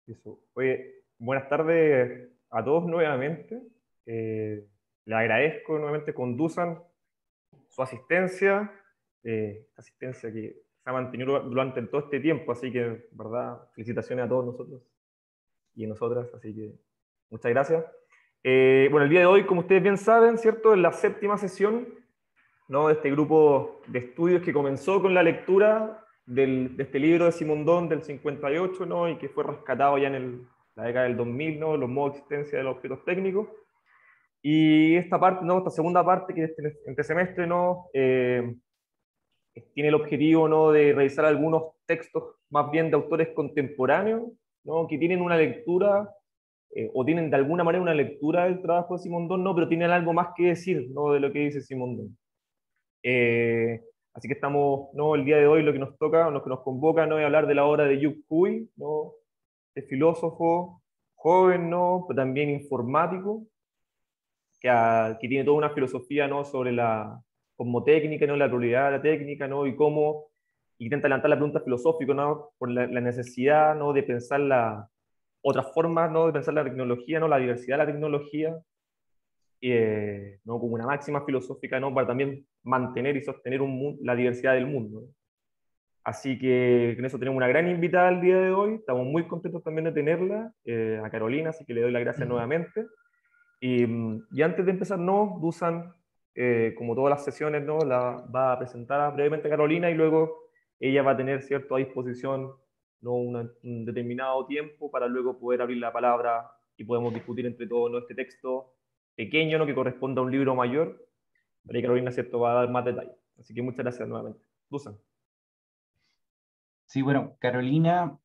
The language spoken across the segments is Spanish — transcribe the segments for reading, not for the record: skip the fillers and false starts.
Eso. Oye, buenas tardes a todos nuevamente. Les agradezco nuevamente conduzcan su asistencia, asistencia que se ha mantenido durante todo este tiempo, así que, ¿verdad? Felicitaciones a todos nosotros y a nosotras, así que muchas gracias. Bueno, el día de hoy, como ustedes bien saben, ¿cierto? Es la séptima sesión, ¿no? De este grupo de estudios que comenzó con la lectura de este libro de Simondon del 58, ¿no? Y que fue rescatado ya en la década del 2000, ¿no? Los modos de existencia de los objetos técnicos. Y esta parte, ¿no? Esta segunda parte, que es este semestre, ¿no? Tiene el objetivo, ¿no? De revisar algunos textos más bien de autores contemporáneos, ¿no? Que tienen una lectura, o tienen de alguna manera una lectura del trabajo de Simondon, ¿no? Pero tienen algo más que decir, ¿no? De lo que dice Simondon. Eh, Así que estamos, ¿no? El día de hoy lo que nos toca, lo que nos convoca, ¿no? Es hablar de la obra de Yu Hui, ¿no? De filósofo joven, ¿no? Pero también informático, que tiene toda una filosofía, ¿no? Sobre la cosmotécnica, ¿no? La pluralidad de la técnica, ¿no? Y cómo intenta levantar la pregunta filosófica, ¿no? Por la necesidad, ¿no? De pensar otras formas, ¿no? De pensar la tecnología, ¿no? La diversidad de la tecnología, ¿no? Como una máxima filosófica, ¿no? Para también mantener y sostener la diversidad del mundo, ¿no? Así que con eso tenemos una gran invitada el día de hoy. Estamos muy contentos también de tenerla, a Carolina, así que le doy las gracias nuevamente. Y antes de empezar, no, Dusan, como todas las sesiones, ¿no? La va a presentar brevemente a Carolina y luego ella va a tener, cierto, a disposición, ¿no? Un determinado tiempo para luego poder abrir la palabra y podemos discutir entre todos, ¿no? Este texto pequeño, ¿no? Que corresponde a un libro mayor, pero ahí Carolina, cierto, va a dar más detalles. Así que muchas gracias nuevamente. Dusan. Sí, bueno, Carolina,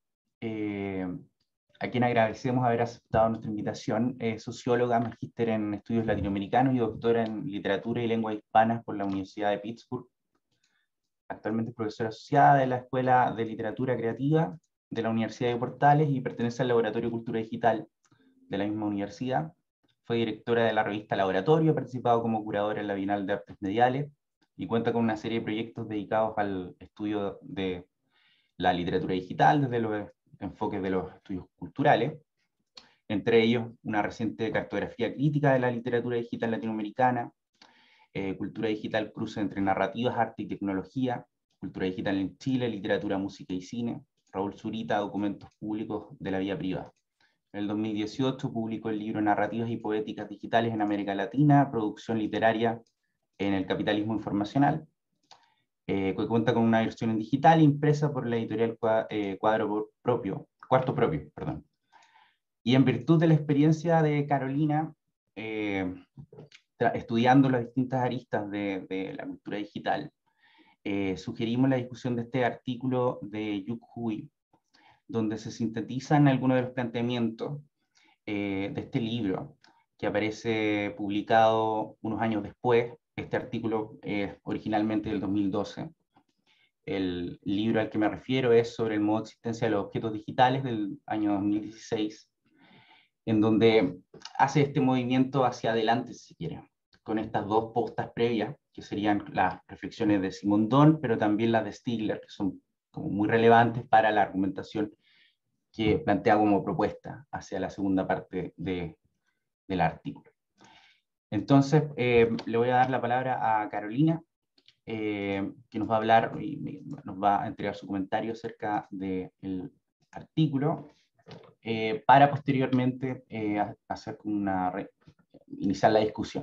a quien agradecemos haber aceptado nuestra invitación, es socióloga, magíster en estudios latinoamericanos y doctora en literatura y lenguas hispanas por la Universidad de Pittsburgh. Actualmente es profesora asociada de la Escuela de Literatura Creativa de la Universidad de Portales y pertenece al Laboratorio de Cultura Digital de la misma universidad. Fue directora de la revista Laboratorio, ha participado como curadora en la Bienal de Artes Mediales y cuenta con una serie de proyectos dedicados al estudio de la literatura digital desde los enfoques de los estudios culturales, entre ellos una reciente cartografía crítica de la literatura digital latinoamericana, cultura digital cruce entre narrativas, arte y tecnología, cultura digital en Chile, literatura, música y cine, Raúl Zurita, documentos públicos de la vía privada. En el 2018 publicó el libro Narrativas y Poéticas Digitales en América Latina, producción literaria en el capitalismo informacional, que cuenta con una versión en digital impresa por la editorial Cuarto Propio. Perdón. Y en virtud de la experiencia de Carolina, estudiando las distintas aristas de la cultura digital, sugerimos la discusión de este artículo de Yu Hui, donde se sintetizan algunos de los planteamientos de este libro, que aparece publicado unos años después. Este artículo es originalmente del 2012. El libro al que me refiero es sobre el modo de existencia de los objetos digitales del año 2016, en donde hace este movimiento hacia adelante, si quiere, con estas dos postas previas, que serían las reflexiones de Simondon, pero también las de Stigler, que son como muy relevantes para la argumentación que plantea como propuesta hacia la segunda parte del artículo. Entonces, le voy a dar la palabra a Carolina, que nos va a hablar y nos va a entregar su comentario acerca del artículo, para posteriormente hacer iniciar la discusión.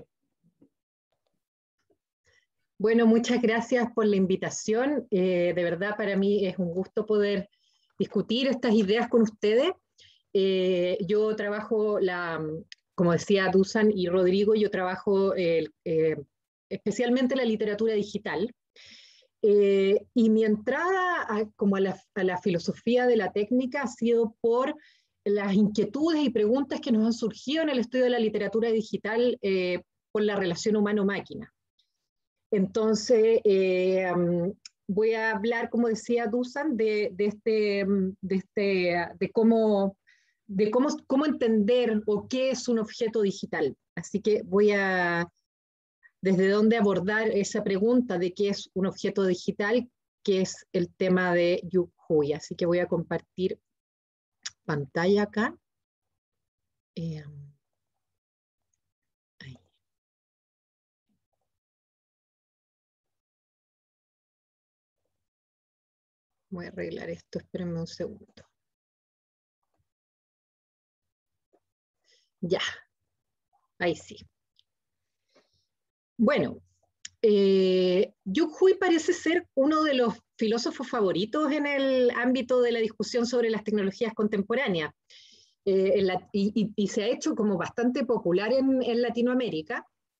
Bueno, muchas gracias por la invitación. De verdad, para mí es un gusto poder discutir estas ideas con ustedes. Yo trabajo, como decía Dusan y Rodrigo, yo trabajo especialmente la literatura digital. Y mi entrada como a la filosofía de la técnica ha sido por las inquietudes y preguntas que nos han surgido en el estudio de la literatura digital por la relación humano-máquina. Entonces, voy a hablar, como decía Dusan, cómo entender o qué es un objeto digital. Así que desde dónde abordar esa pregunta de qué es un objeto digital, que es el tema de Yu Hui. Así que voy a compartir pantalla acá. Ahí. Voy a arreglar esto, espérenme un segundo. Ya, ahí sí. Bueno, Yu Hui parece ser uno de los filósofos favoritos en el ámbito de la discusión sobre las tecnologías contemporáneas. Y se ha hecho como bastante popular en Latinoamérica.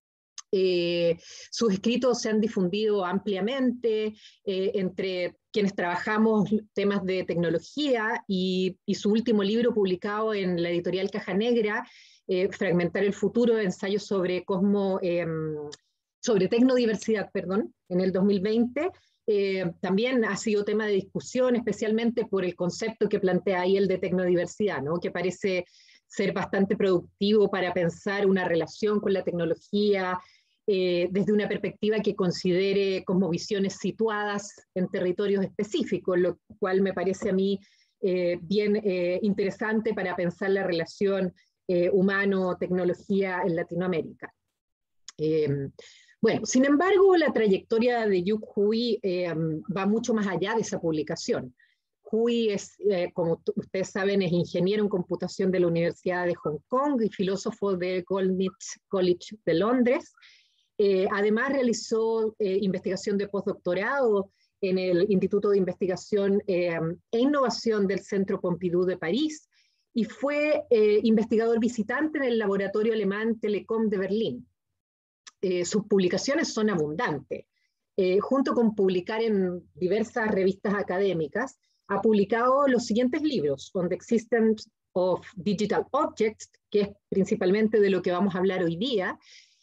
Sus escritos se han difundido ampliamente entre quienes trabajamos temas de tecnología y su último libro publicado en la editorial Caja Negra, Fragmentar el futuro, ensayos sobre sobre tecnodiversidad, perdón, en el 2020, también ha sido tema de discusión, especialmente por el concepto que plantea ahí el de tecnodiversidad, ¿no? Que parece ser bastante productivo para pensar una relación con la tecnología desde una perspectiva que considere cosmovisiones situadas en territorios específicos, lo cual me parece a mí bien interesante para pensar la relación humano-tecnología en Latinoamérica. Bueno, sin embargo, la trayectoria de Yu Hui va mucho más allá de esa publicación. Hui es, como ustedes saben, es ingeniero en computación de la Universidad de Hong Kong y filósofo del Goldsmiths College de Londres. Además, realizó investigación de postdoctorado en el Instituto de Investigación e Innovación del Centro Pompidou de París y fue investigador visitante en el laboratorio alemán Telecom de Berlín. Sus publicaciones son abundantes. Junto con publicar en diversas revistas académicas, ha publicado los siguientes libros: On the Existence of Digital Objects, que es principalmente de lo que vamos a hablar hoy día.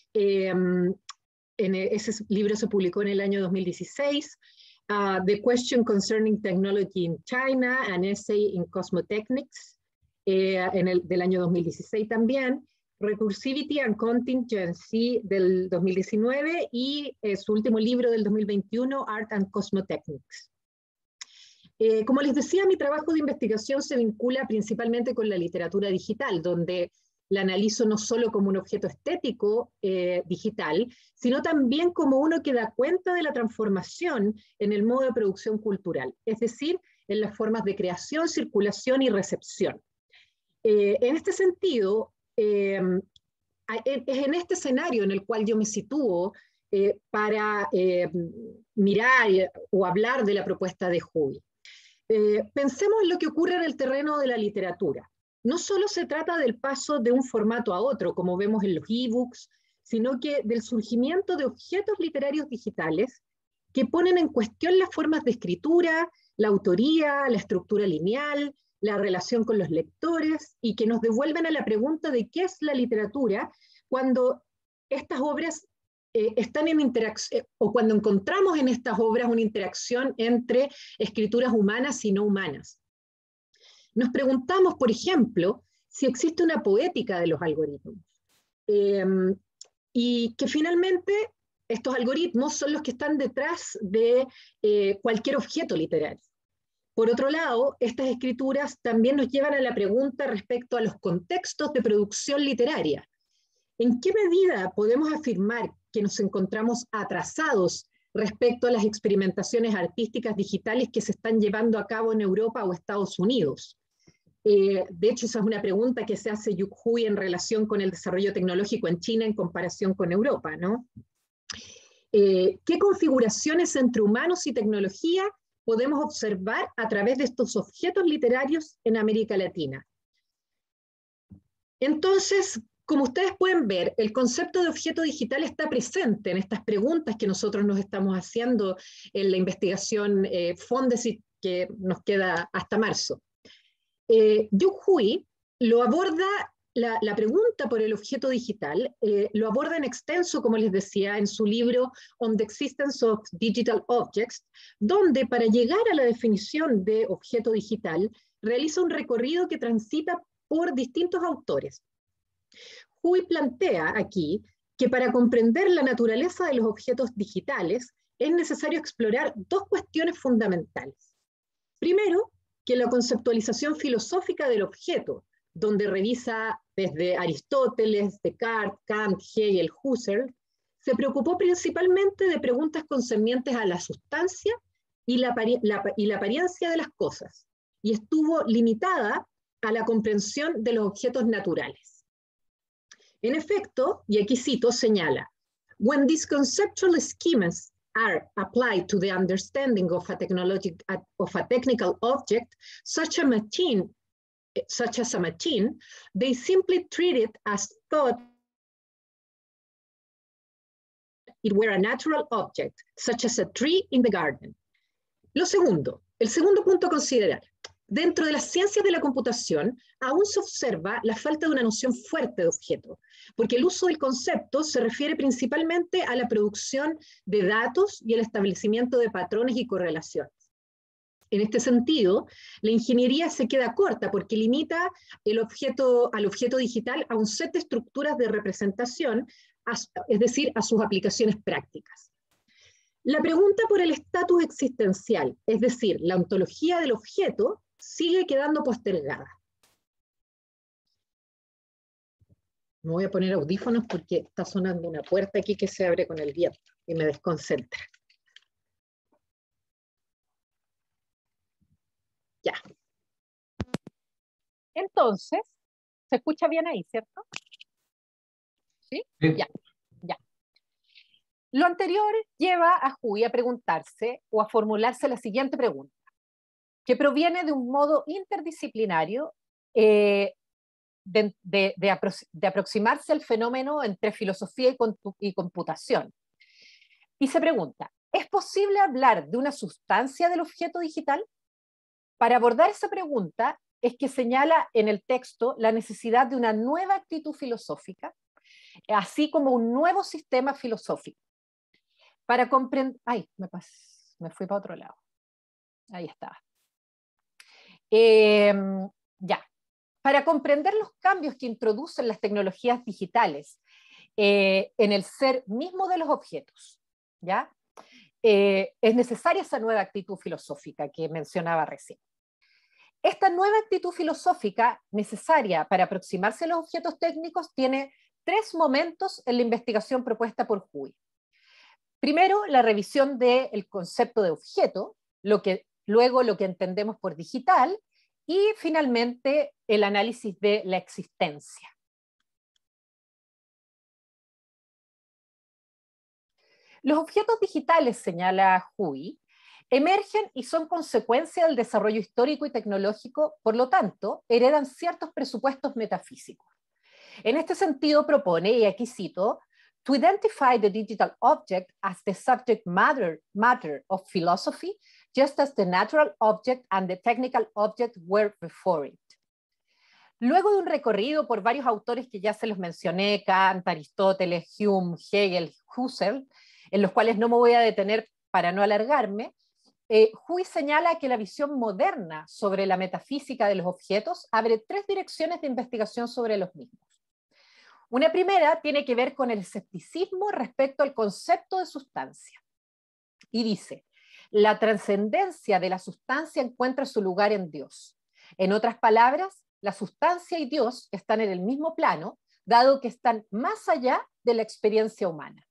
Ese libro se publicó en el año 2016. The Question Concerning Technology in China, an Essay in Cosmotechnics, del año 2016 también. Recursivity and Contingency del 2019 y su último libro del 2021, Art and Cosmotechnics. Como les decía, mi trabajo de investigación se vincula principalmente con la literatura digital, donde la analizo no solo como un objeto estético digital, sino también como uno que da cuenta de la transformación en el modo de producción cultural, es decir, en las formas de creación, circulación y recepción. En este sentido, es en este escenario en el cual yo me sitúo para mirar o hablar de la propuesta de Hui. Pensemos en lo que ocurre en el terreno de la literatura. No solo se trata del paso de un formato a otro, como vemos en los ebooks, sino que del surgimiento de objetos literarios digitales que ponen en cuestión las formas de escritura, la autoría, la estructura lineal, la relación con los lectores, y que nos devuelven a la pregunta de qué es la literatura cuando estas obras están en interacción, o cuando encontramos en estas obras una interacción entre escrituras humanas y no humanas. Nos preguntamos, por ejemplo, si existe una poética de los algoritmos, y que finalmente estos algoritmos son los que están detrás de cualquier objeto literario. Por otro lado, estas escrituras también nos llevan a la pregunta respecto a los contextos de producción literaria. ¿En qué medida podemos afirmar que nos encontramos atrasados respecto a las experimentaciones artísticas digitales que se están llevando a cabo en Europa o Estados Unidos? De hecho, esa es una pregunta que se hace Yu Hui en relación con el desarrollo tecnológico en China en comparación con Europa, ¿no? ¿Qué configuraciones entre humanos y tecnología podemos observar a través de estos objetos literarios en América Latina? Entonces, como ustedes pueden ver, el concepto de objeto digital está presente en estas preguntas que nosotros nos estamos haciendo en la investigación Fondesit que nos queda hasta marzo. Yu Hui lo aborda, la pregunta por el objeto digital, lo aborda en extenso, como les decía, en su libro On the Existence of Digital Objects, donde para llegar a la definición de objeto digital, realiza un recorrido que transita por distintos autores. Hui plantea aquí que para comprender la naturaleza de los objetos digitales es necesario explorar dos cuestiones fundamentales. Primero, que la conceptualización filosófica del objeto, donde revisa desde Aristóteles, Descartes, Kant, Hegel, Husserl, se preocupó principalmente de preguntas concernientes a la sustancia y la apariencia de las cosas, y estuvo limitada a la comprensión de los objetos naturales. En efecto, y aquí cito, señala, when these conceptual schemas are applied to the understanding of a technical object, such as a machine, they simply treat it as thought it were a natural object, such as a tree in the garden. Lo segundo, el segundo punto a considerar. Dentro de las ciencias de la computación, aún se observa la falta de una noción fuerte de objeto, porque el uso del concepto se refiere principalmente a la producción de datos y el establecimiento de patrones y correlaciones. En este sentido, la ingeniería se queda corta porque limita al objeto digital a un set de estructuras de representación, es decir, a sus aplicaciones prácticas. La pregunta por el estatus existencial, es decir, la ontología del objeto, sigue quedando postergada. Me voy a poner audífonos porque está sonando una puerta aquí que se abre con el viento y me desconcentra. Ya. Entonces, ¿se escucha bien ahí, cierto? ¿Sí? Sí. Ya. Lo anterior lleva a Huy a preguntarse o a formularse la siguiente pregunta, que proviene de un modo interdisciplinario de aproximarse al fenómeno entre filosofía y computación. Y se pregunta, ¿es posible hablar de una sustancia del objeto digital? Para abordar esa pregunta es que señala en el texto la necesidad de una nueva actitud filosófica, así como un nuevo sistema filosófico. Para comprender... Ay, me fui para otro lado. Ahí estaba. Ya. Para comprender los cambios que introducen las tecnologías digitales en el ser mismo de los objetos, ¿ya? Es necesaria esa nueva actitud filosófica que mencionaba recién. Esta nueva actitud filosófica necesaria para aproximarse a los objetos técnicos tiene 3 momentos en la investigación propuesta por Huy. Primero, la revisión del concepto de objeto, luego lo que entendemos por digital, y finalmente el análisis de la existencia. Los objetos digitales, señala Huy, emergen y son consecuencia del desarrollo histórico y tecnológico, por lo tanto, heredan ciertos presupuestos metafísicos. En este sentido propone, y aquí cito, to identify the digital object as the subject matter of philosophy, just as the natural object and the technical object were before it. Luego de un recorrido por varios autores que ya se los mencioné, Kant, Aristóteles, Hume, Hegel, Husserl, en los cuales no me voy a detener para no alargarme, Huy señala que la visión moderna sobre la metafísica de los objetos abre 3 direcciones de investigación sobre los mismos. Una primera tiene que ver con el escepticismo respecto al concepto de sustancia. Y dice, la trascendencia de la sustancia encuentra su lugar en Dios. En otras palabras, la sustancia y Dios están en el mismo plano, dado que están más allá de la experiencia humana.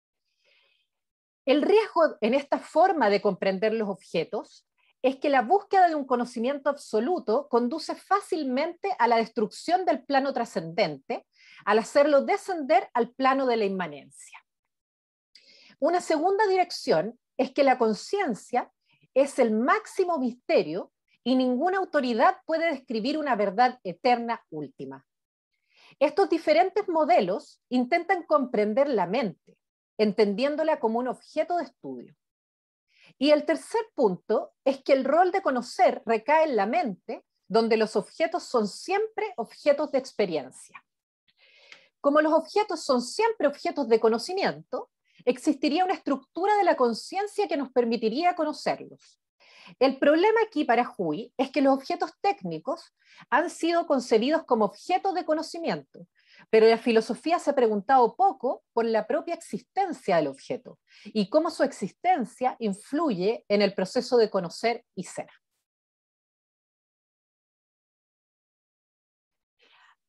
El riesgo en esta forma de comprender los objetos es que la búsqueda de un conocimiento absoluto conduce fácilmente a la destrucción del plano trascendente, al hacerlo descender al plano de la inmanencia. Una segunda dirección es que la conciencia es el máximo misterio y ninguna autoridad puede describir una verdad eterna última. Estos diferentes modelos intentan comprender la mente, entendiéndola como un objeto de estudio. Y el tercer punto es que el rol de conocer recae en la mente, donde los objetos son siempre objetos de experiencia. Como los objetos son siempre objetos de conocimiento, existiría una estructura de la conciencia que nos permitiría conocerlos. El problema aquí para Huy es que los objetos técnicos han sido concebidos como objetos de conocimiento, pero la filosofía se ha preguntado poco por la propia existencia del objeto y cómo su existencia influye en el proceso de conocer y ser.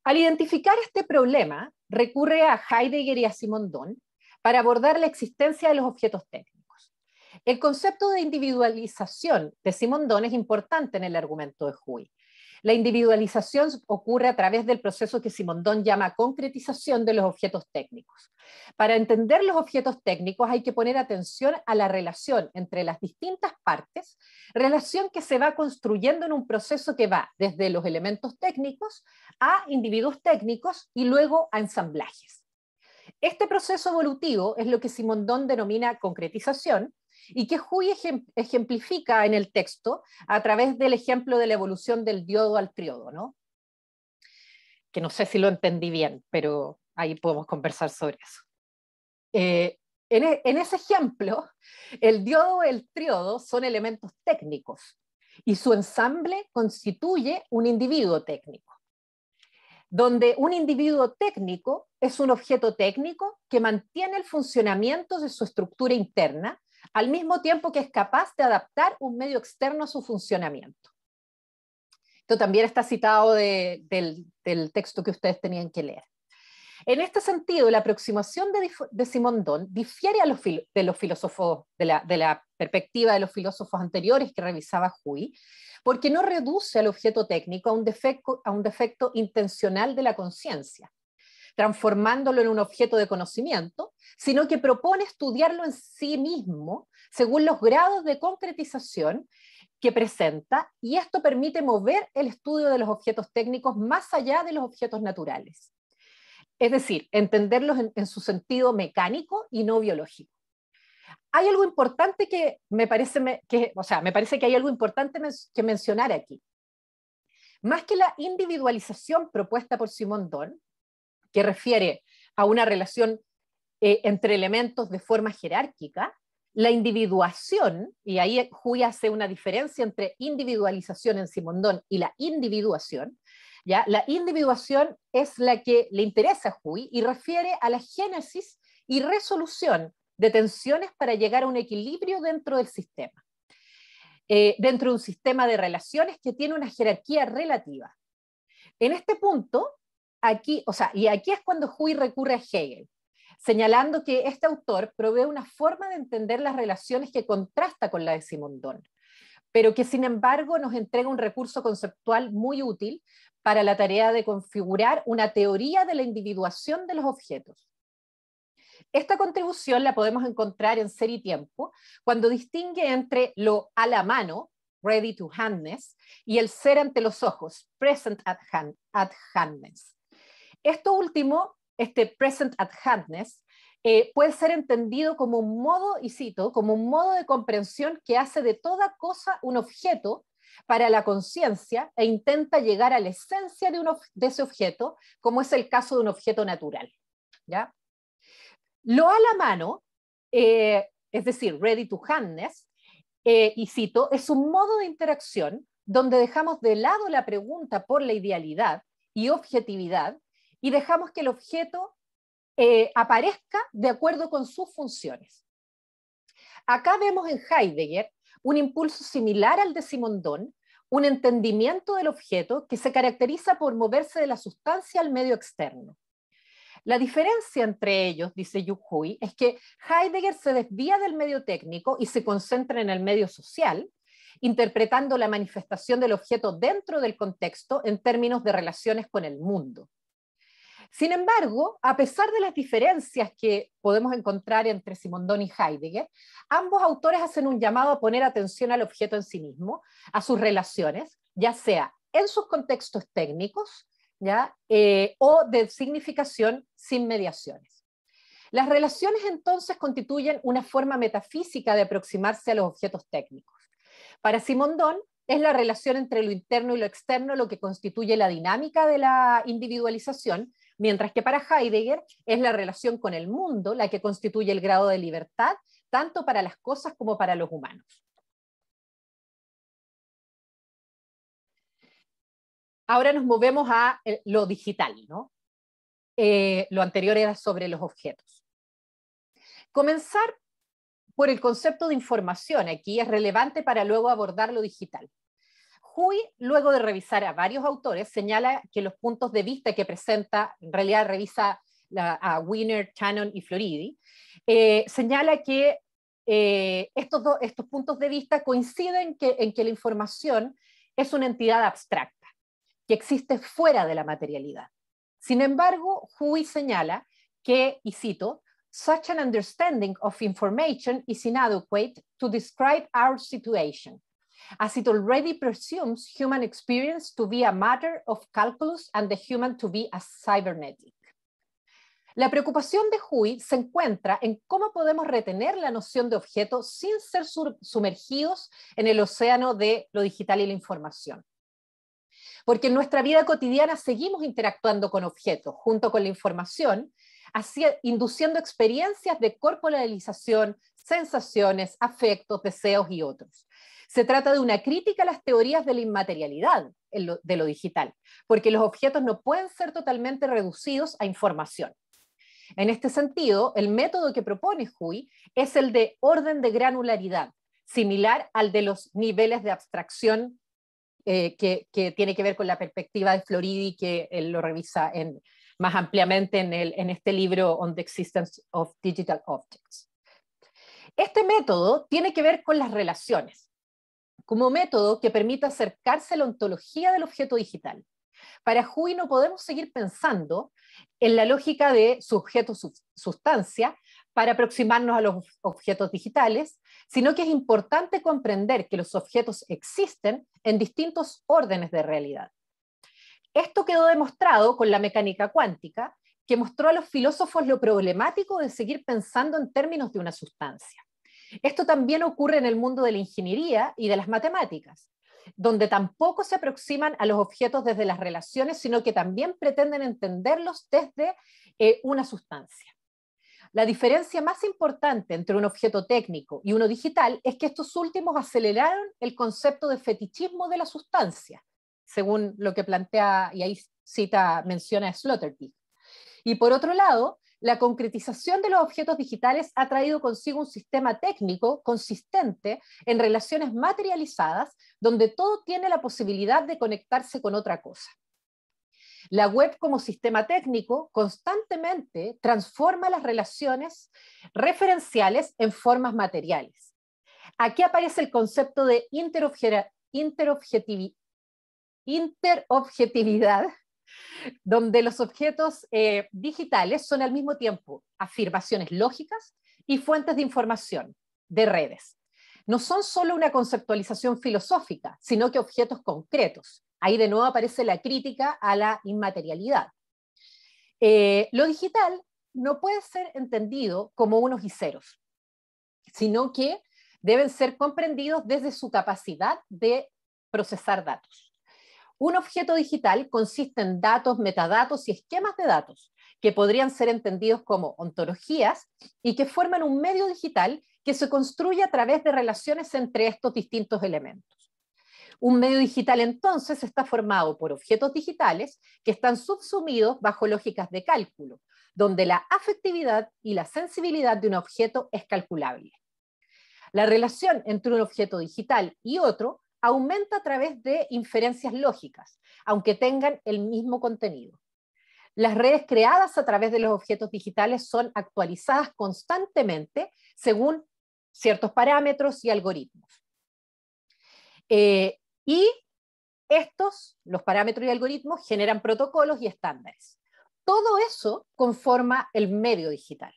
Al identificar este problema, recurre a Heidegger y a Simondon para abordar la existencia de los objetos técnicos. El concepto de individualización de Simondon es importante en el argumento de Huey. La individualización ocurre a través del proceso que Simondon llama concretización de los objetos técnicos. Para entender los objetos técnicos hay que poner atención a la relación entre las distintas partes, relación que se va construyendo en un proceso que va desde los elementos técnicos a individuos técnicos y luego a ensamblajes. Este proceso evolutivo es lo que Simondon denomina concretización, y que Huey ejemplifica en el texto a través del ejemplo de la evolución del diodo al triodo, ¿no? Que no sé si lo entendí bien, pero ahí podemos conversar sobre eso. En ese ejemplo, el diodo y el triodo son elementos técnicos y su ensamble constituye un individuo técnico, donde un individuo técnico es un objeto técnico que mantiene el funcionamiento de su estructura interna al mismo tiempo que es capaz de adaptar un medio externo a su funcionamiento. Esto también está citado del texto que ustedes tenían que leer. En este sentido, la aproximación de Simondon difiere de los filósofos, de la perspectiva de los filósofos anteriores que revisaba Huey, porque no reduce al objeto técnico a un defecto intencional de la conciencia, transformándolo en un objeto de conocimiento, sino que propone estudiarlo en sí mismo según los grados de concretización que presenta, y esto permite mover el estudio de los objetos técnicos más allá de los objetos naturales. Es decir, entenderlos en su sentido mecánico y no biológico. Hay algo importante que me parece que hay algo importante que mencionar aquí. Más que la individualización propuesta por Simondon, que refiere a una relación entre elementos de forma jerárquica, la individuación, y ahí Huey hace una diferencia entre individualización en Simondon y la individuación, ¿ya? La individuación es la que le interesa a Huey y refiere a la génesis y resolución de tensiones para llegar a un equilibrio dentro del sistema, dentro de un sistema de relaciones que tiene una jerarquía relativa. En este punto, aquí es cuando Huey recurre a Hegel, señalando que este autor provee una forma de entender las relaciones que contrasta con la de Simondon, pero que sin embargo nos entrega un recurso conceptual muy útil para la tarea de configurar una teoría de la individuación de los objetos. Esta contribución la podemos encontrar en Ser y Tiempo, cuando distingue entre lo a la mano, ready to handness, y el ser ante los ojos, present at handness. Esto último, este present at handness, puede ser entendido como un modo, y cito, como un modo de comprensión que hace de toda cosa un objeto para la conciencia e intenta llegar a la esencia de ese objeto, como es el caso de un objeto natural, ¿ya? Lo a la mano, es decir, ready to handness, y cito, es un modo de interacción donde dejamos de lado la pregunta por la idealidad y objetividad y dejamos que el objeto aparezca de acuerdo con sus funciones. Acá vemos en Heidegger un impulso similar al de Simondon, un entendimiento del objeto que se caracteriza por moverse de la sustancia al medio externo. La diferencia entre ellos, dice Huey, es que Heidegger se desvía del medio técnico y se concentra en el medio social, interpretando la manifestación del objeto dentro del contexto en términos de relaciones con el mundo. Sin embargo, a pesar de las diferencias que podemos encontrar entre Simondon y Heidegger, ambos autores hacen un llamado a poner atención al objeto en sí mismo, a sus relaciones, ya sea en sus contextos técnicos, ¿ya? O de significación sin mediaciones. Las relaciones entonces constituyen una forma metafísica de aproximarse a los objetos técnicos. Para Simondon, es la relación entre lo interno y lo externo lo que constituye la dinámica de la individualización, mientras que para Heidegger es la relación con el mundo la que constituye el grado de libertad, tanto para las cosas como para los humanos. Ahora nos movemos a lo digital, ¿no? Lo anterior era sobre los objetos. Comenzar por el concepto de información aquí es relevante para luego abordar lo digital. Hui, luego de revisar a varios autores, señala que los puntos de vista que presenta, en realidad revisa a Wiener, Shannon y Floridi, señala que estos puntos de vista coinciden en que la información es una entidad abstracta, que existe fuera de la materialidad. Sin embargo, Hui señala que, y cito, "Such an understanding of information is inadequate to describe our situation, as it already presumes human experience to be a matter of calculus and the human to be a cybernetic." La preocupación de Hui se encuentra en cómo podemos retener la noción de objeto sin ser sumergidos en el océano de lo digital y la información. Porque en nuestra vida cotidiana seguimos interactuando con objetos junto con la información, induciendo experiencias de corporalización, sensaciones, afectos, deseos y otros. Se trata de una crítica a las teorías de la inmaterialidad de lo digital, porque los objetos no pueden ser totalmente reducidos a información. En este sentido, el método que propone Hui es el de orden de granularidad, similar al de los niveles de abstracción que tiene que ver con la perspectiva de Floridi, que él lo revisa más ampliamente en este libro On the Existence of Digital Objects. Este método tiene que ver con las relaciones, como método que permite acercarse a la ontología del objeto digital. Para Hui no podemos seguir pensando en la lógica de sujeto-sustancia para aproximarnos a los objetos digitales, sino que es importante comprender que los objetos existen en distintos órdenes de realidad. Esto quedó demostrado con la mecánica cuántica, que mostró a los filósofos lo problemático de seguir pensando en términos de una sustancia. Esto también ocurre en el mundo de la ingeniería y de las matemáticas, donde tampoco se aproximan a los objetos desde las relaciones, sino que también pretenden entenderlos desde una sustancia. La diferencia más importante entre un objeto técnico y uno digital es que estos últimos aceleraron el concepto de fetichismo de la sustancia, según lo que plantea, y ahí menciona Sloterdijk. Y por otro lado, la concretización de los objetos digitales ha traído consigo un sistema técnico consistente en relaciones materializadas, donde todo tiene la posibilidad de conectarse con otra cosa. La web como sistema técnico constantemente transforma las relaciones referenciales en formas materiales. Aquí aparece el concepto de interobjetividad, donde los objetos digitales son al mismo tiempo afirmaciones lógicas y fuentes de información, de redes. No son solo una conceptualización filosófica, sino que objetos concretos. Ahí de nuevo aparece la crítica a la inmaterialidad. Lo digital no puede ser entendido como unos y ceros, sino que deben ser comprendidos desde su capacidad de procesar datos. Un objeto digital consiste en datos, metadatos y esquemas de datos que podrían ser entendidos como ontologías y que forman un medio digital que se construye a través de relaciones entre estos distintos elementos. Un medio digital entonces está formado por objetos digitales que están subsumidos bajo lógicas de cálculo, donde la afectividad y la sensibilidad de un objeto es calculable. La relación entre un objeto digital y otro aumenta a través de inferencias lógicas, aunque tengan el mismo contenido. Las redes creadas a través de los objetos digitales son actualizadas constantemente según ciertos parámetros y algoritmos. Y los parámetros y algoritmos, generan protocolos y estándares. Todo eso conforma el medio digital.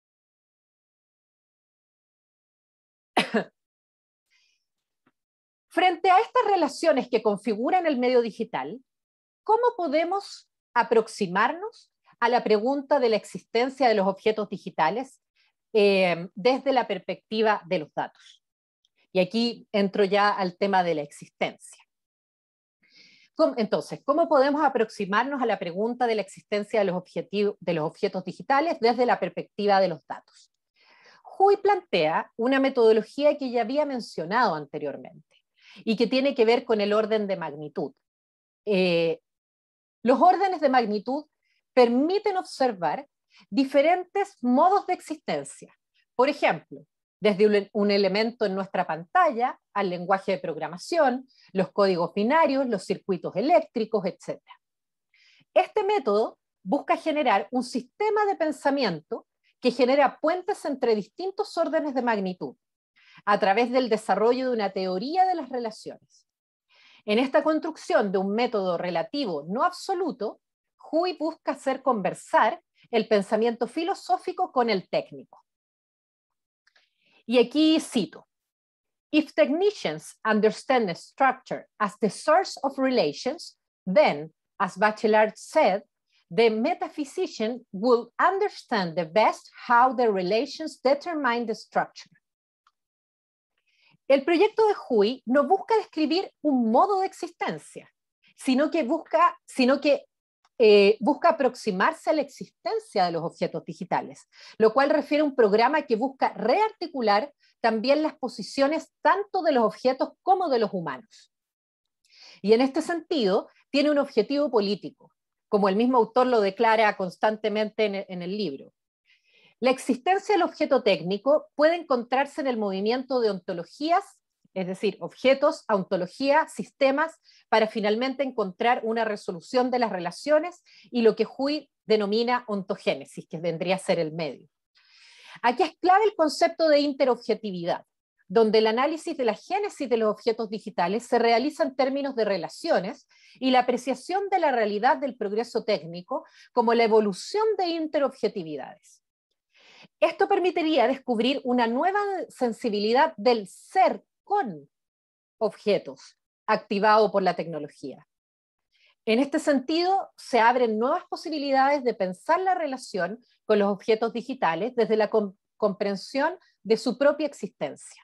Frente a estas relaciones que configuran el medio digital, ¿cómo podemos aproximarnos a la pregunta de la existencia de los objetos digitales desde la perspectiva de los datos? Y aquí entro ya al tema de la existencia. Entonces, ¿cómo podemos aproximarnos a la pregunta de la existencia de los objetos digitales desde la perspectiva de los datos? Hui plantea una metodología que ya había mencionado anteriormente y que tiene que ver con el orden de magnitud. Los órdenes de magnitud permiten observar diferentes modos de existencia. Por ejemplo, desde un elemento en nuestra pantalla al lenguaje de programación, los códigos binarios, los circuitos eléctricos, etc. Este método busca generar un sistema de pensamiento que genera puentes entre distintos órdenes de magnitud, a través del desarrollo de una teoría de las relaciones. En esta construcción de un método relativo no absoluto, Huey busca hacer conversar el pensamiento filosófico con el técnico. Y aquí cito: "If technicians understand the structure as the source of relations, then, as Bachelard said, the metaphysician will understand the best how the relations determine the structure." El proyecto de Huey no busca describir un modo de existencia, sino que busca aproximarse a la existencia de los objetos digitales, lo cual refiere a un programa que busca rearticular también las posiciones tanto de los objetos como de los humanos. Y en este sentido, tiene un objetivo político, como el mismo autor lo declara constantemente en el libro. La existencia del objeto técnico puede encontrarse en el movimiento de ontologías, es decir, objetos, a ontología, sistemas, para finalmente encontrar una resolución de las relaciones y lo que Huey denomina ontogénesis, que vendría a ser el medio. Aquí es clave el concepto de interobjetividad, donde el análisis de la génesis de los objetos digitales se realiza en términos de relaciones y la apreciación de la realidad del progreso técnico como la evolución de interobjetividades. Esto permitiría descubrir una nueva sensibilidad del ser con objetos, activado por la tecnología. En este sentido, se abren nuevas posibilidades de pensar la relación con los objetos digitales desde la comprensión de su propia existencia.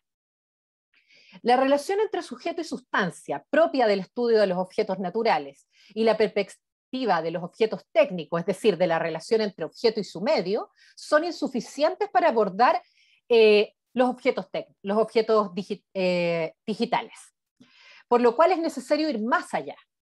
La relación entre sujeto y sustancia, propia del estudio de los objetos naturales, y la perspectiva de los objetos técnicos, es decir, de la relación entre objeto y su medio, son insuficientes para abordar los objetos digitales. Por lo cual es necesario ir más allá.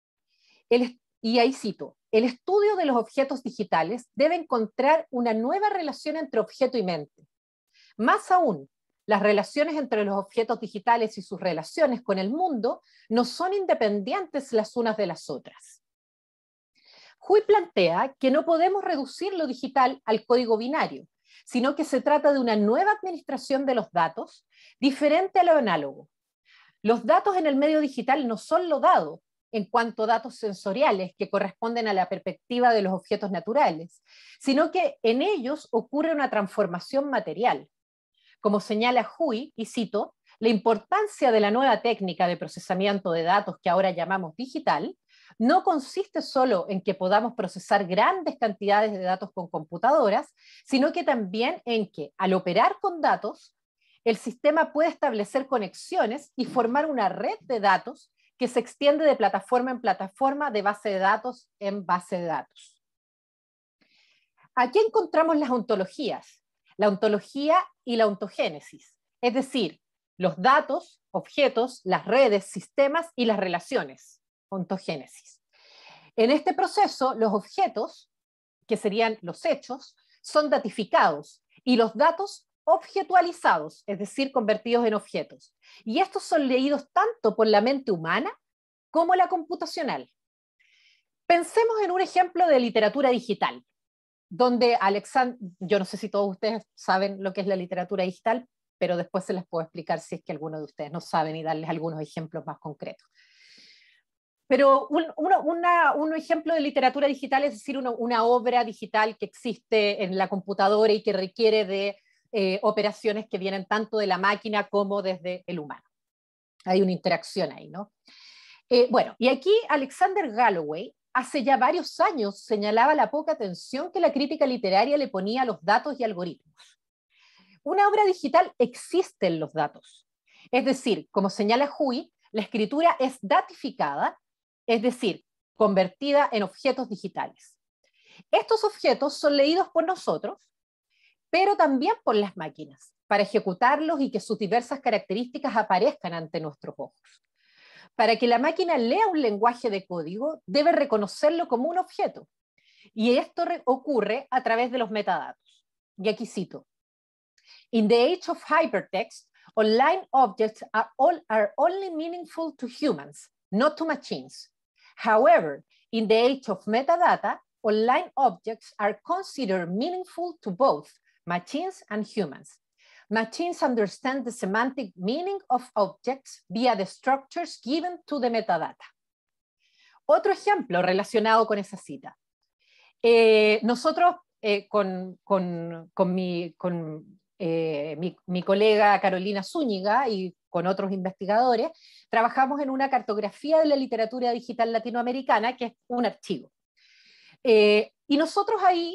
Y ahí cito: "El estudio de los objetos digitales debe encontrar una nueva relación entre objeto y mente. Más aún, las relaciones entre los objetos digitales y sus relaciones con el mundo no son independientes las unas de las otras." Huey plantea que no podemos reducir lo digital al código binario, sino que se trata de una nueva administración de los datos, diferente a lo análogo. Los datos en el medio digital no son lo dado en cuanto a datos sensoriales que corresponden a la perspectiva de los objetos naturales, sino que en ellos ocurre una transformación material. Como señala Huey, y cito: "La importancia de la nueva técnica de procesamiento de datos que ahora llamamos digital no consiste solo en que podamos procesar grandes cantidades de datos con computadoras, sino que también en que, al operar con datos, el sistema puede establecer conexiones y formar una red de datos que se extiende de plataforma en plataforma, de base de datos en base de datos." Aquí encontramos las ontologías, la ontología y la ontogénesis, es decir, los datos, objetos, las redes, sistemas y las relaciones, ontogénesis. En este proceso, los objetos, que serían los hechos, son datificados y los datos objetualizados, es decir, convertidos en objetos. Y estos son leídos tanto por la mente humana como la computacional. Pensemos en un ejemplo de literatura digital, donde yo no sé si todos ustedes saben lo que es la literatura digital, pero después se les puedo explicar si es que alguno de ustedes no saben y darles algunos ejemplos más concretos. Pero un ejemplo de literatura digital es decir, una obra digital que existe en la computadora y que requiere de operaciones que vienen tanto de la máquina como desde el humano. Hay una interacción ahí, ¿no? Bueno, y aquí Alexander Galloway hace ya varios años señalaba la poca atención que la crítica literaria le ponía a los datos y algoritmos. Una obra digital existe en los datos. Es decir, como señala Huey, la escritura es datificada, es decir, convertida en objetos digitales. Estos objetos son leídos por nosotros, pero también por las máquinas, para ejecutarlos y que sus diversas características aparezcan ante nuestros ojos. Para que la máquina lea un lenguaje de código, debe reconocerlo como un objeto. Y esto ocurre a través de los metadatos. Y aquí cito: In the age of hypertext, online objects are only meaningful to humans, not to machines. However, in the age of metadata, online objects are considered meaningful to both machines and humans. Machines understand the semantic meaning of objects via the structures given to the metadata. Otro ejemplo relacionado con esa cita. Nosotros con mi colega Carolina Zúñiga y con otros investigadores, trabajamos en una cartografía de la literatura digital latinoamericana, que es un archivo. Y nosotros ahí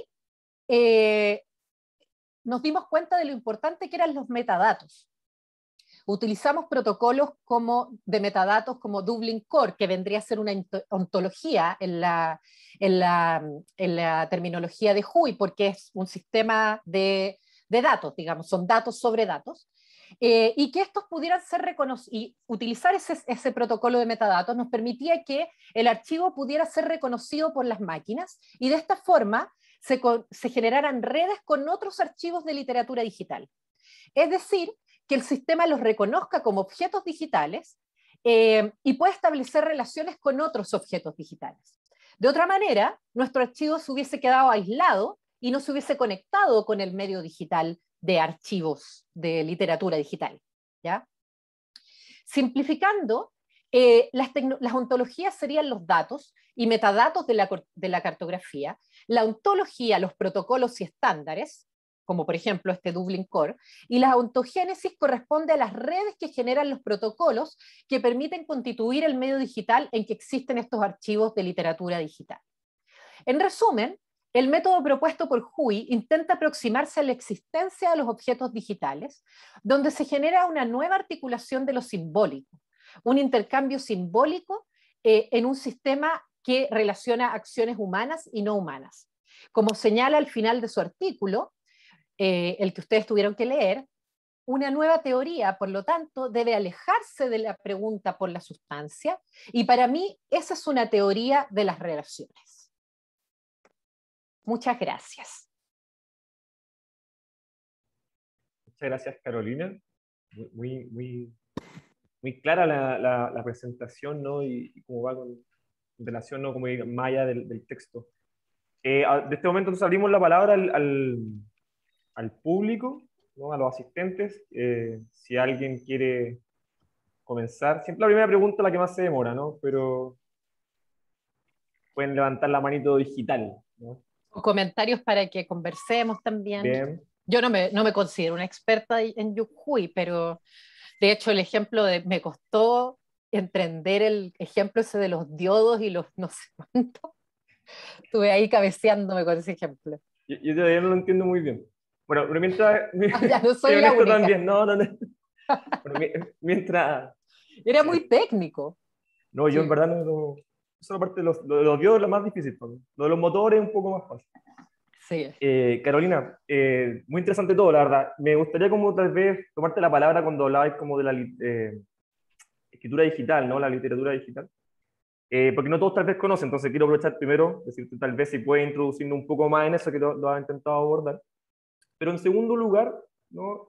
nos dimos cuenta de lo importante que eran los metadatos. Utilizamos protocolos de metadatos como Dublin Core, que vendría a ser una ontología en la terminología de WHOI, porque es un sistema de datos, digamos, son datos sobre datos, y que estos pudieran ser reconocidos, y utilizar ese protocolo de metadatos nos permitía que el archivo pudiera ser reconocido por las máquinas, y de esta forma se generaran redes con otros archivos de literatura digital. Es decir, que el sistema los reconozca como objetos digitales y pueda establecer relaciones con otros objetos digitales. De otra manera, nuestro archivo se hubiese quedado aislado y no se hubiese conectado con el medio digital de archivos de literatura digital, ¿ya? Simplificando, las ontologías serían los datos y metadatos de la cartografía, la ontología, los protocolos y estándares, como por ejemplo este Dublin Core, y la ontogénesis corresponde a las redes que generan los protocolos que permiten constituir el medio digital en que existen estos archivos de literatura digital. En resumen, el método propuesto por WHOI intenta aproximarse a la existencia de los objetos digitales, donde se genera una nueva articulación de lo simbólico, un intercambio simbólico en un sistema que relaciona acciones humanas y no humanas. Como señala al final de su artículo, el que ustedes tuvieron que leer, una nueva teoría, por lo tanto, debe alejarse de la pregunta por la sustancia, y para mí esa es una teoría de las relaciones. Muchas gracias. Muchas gracias, Carolina. Muy clara la presentación, ¿no? Y cómo va en relación, ¿no? Como más allá del texto. De este momento nos abrimos la palabra al público, ¿no? A los asistentes. Si alguien quiere comenzar, siempre la primera pregunta es la que más se demora, ¿no? Pero pueden levantar la manito digital, ¿no? O comentarios para que conversemos también. Bien. Yo no me considero una experta en WHOI, pero de hecho el ejemplo me costó entender el ejemplo ese de los diodos y los no sé cuánto. Estuve ahí cabeceándome con ese ejemplo. Yo todavía no lo entiendo muy bien. Bueno, pero mientras... ya no soy la única. También, no. Bueno, mientras... Era muy técnico. No, yo en verdad no... Esa es la parte de los diodos es la más difícil para mí. Lo de los motores es un poco más fácil. Sí. Carolina, muy interesante todo, la verdad. Me gustaría como tal vez tomarte la palabra cuando hablabais como de la escritura digital, ¿no? La literatura digital. Porque no todos tal vez conocen, entonces quiero aprovechar primero, decirte tal vez si puedes introducirnos un poco más en eso que lo has intentado abordar. Pero en segundo lugar, ¿no?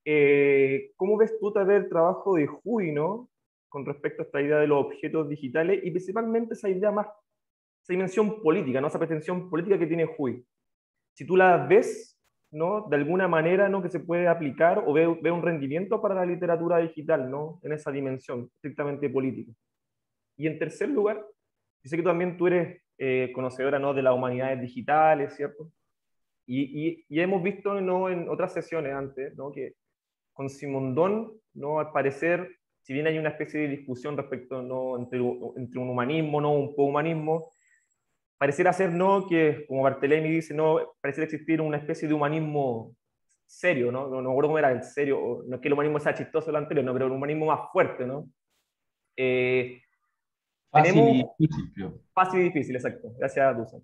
¿Cómo ves tú tal vez el trabajo de WHOI, ¿no? Con respecto a esta idea de los objetos digitales y principalmente esa idea más, esa dimensión política, ¿no? Esa pretensión política que tiene WHOI. Si tú la ves, ¿no? De alguna manera, ¿no? Que se puede aplicar o ve un rendimiento para la literatura digital, ¿no? En esa dimensión estrictamente política. Y en tercer lugar, yo sé que también tú eres conocedora, ¿no? De las humanidades digitales, ¿cierto? Y hemos visto, ¿no? En otras sesiones antes, ¿no? Que con Simondón, ¿no? Al parecer, si bien hay una especie de discusión respecto, ¿no? entre un humanismo, ¿no? Un poshumanismo, pareciera ser, ¿no? Que, como Barthelemy dice, ¿no? Pareciera existir una especie de humanismo serio, ¿no? No me acuerdo cómo era el serio, no es que el humanismo sea chistoso el anterior, ¿no? Pero un humanismo más fuerte, ¿no? Fácil y difícil, creo. Fácil y difícil, exacto. Gracias, Dusan.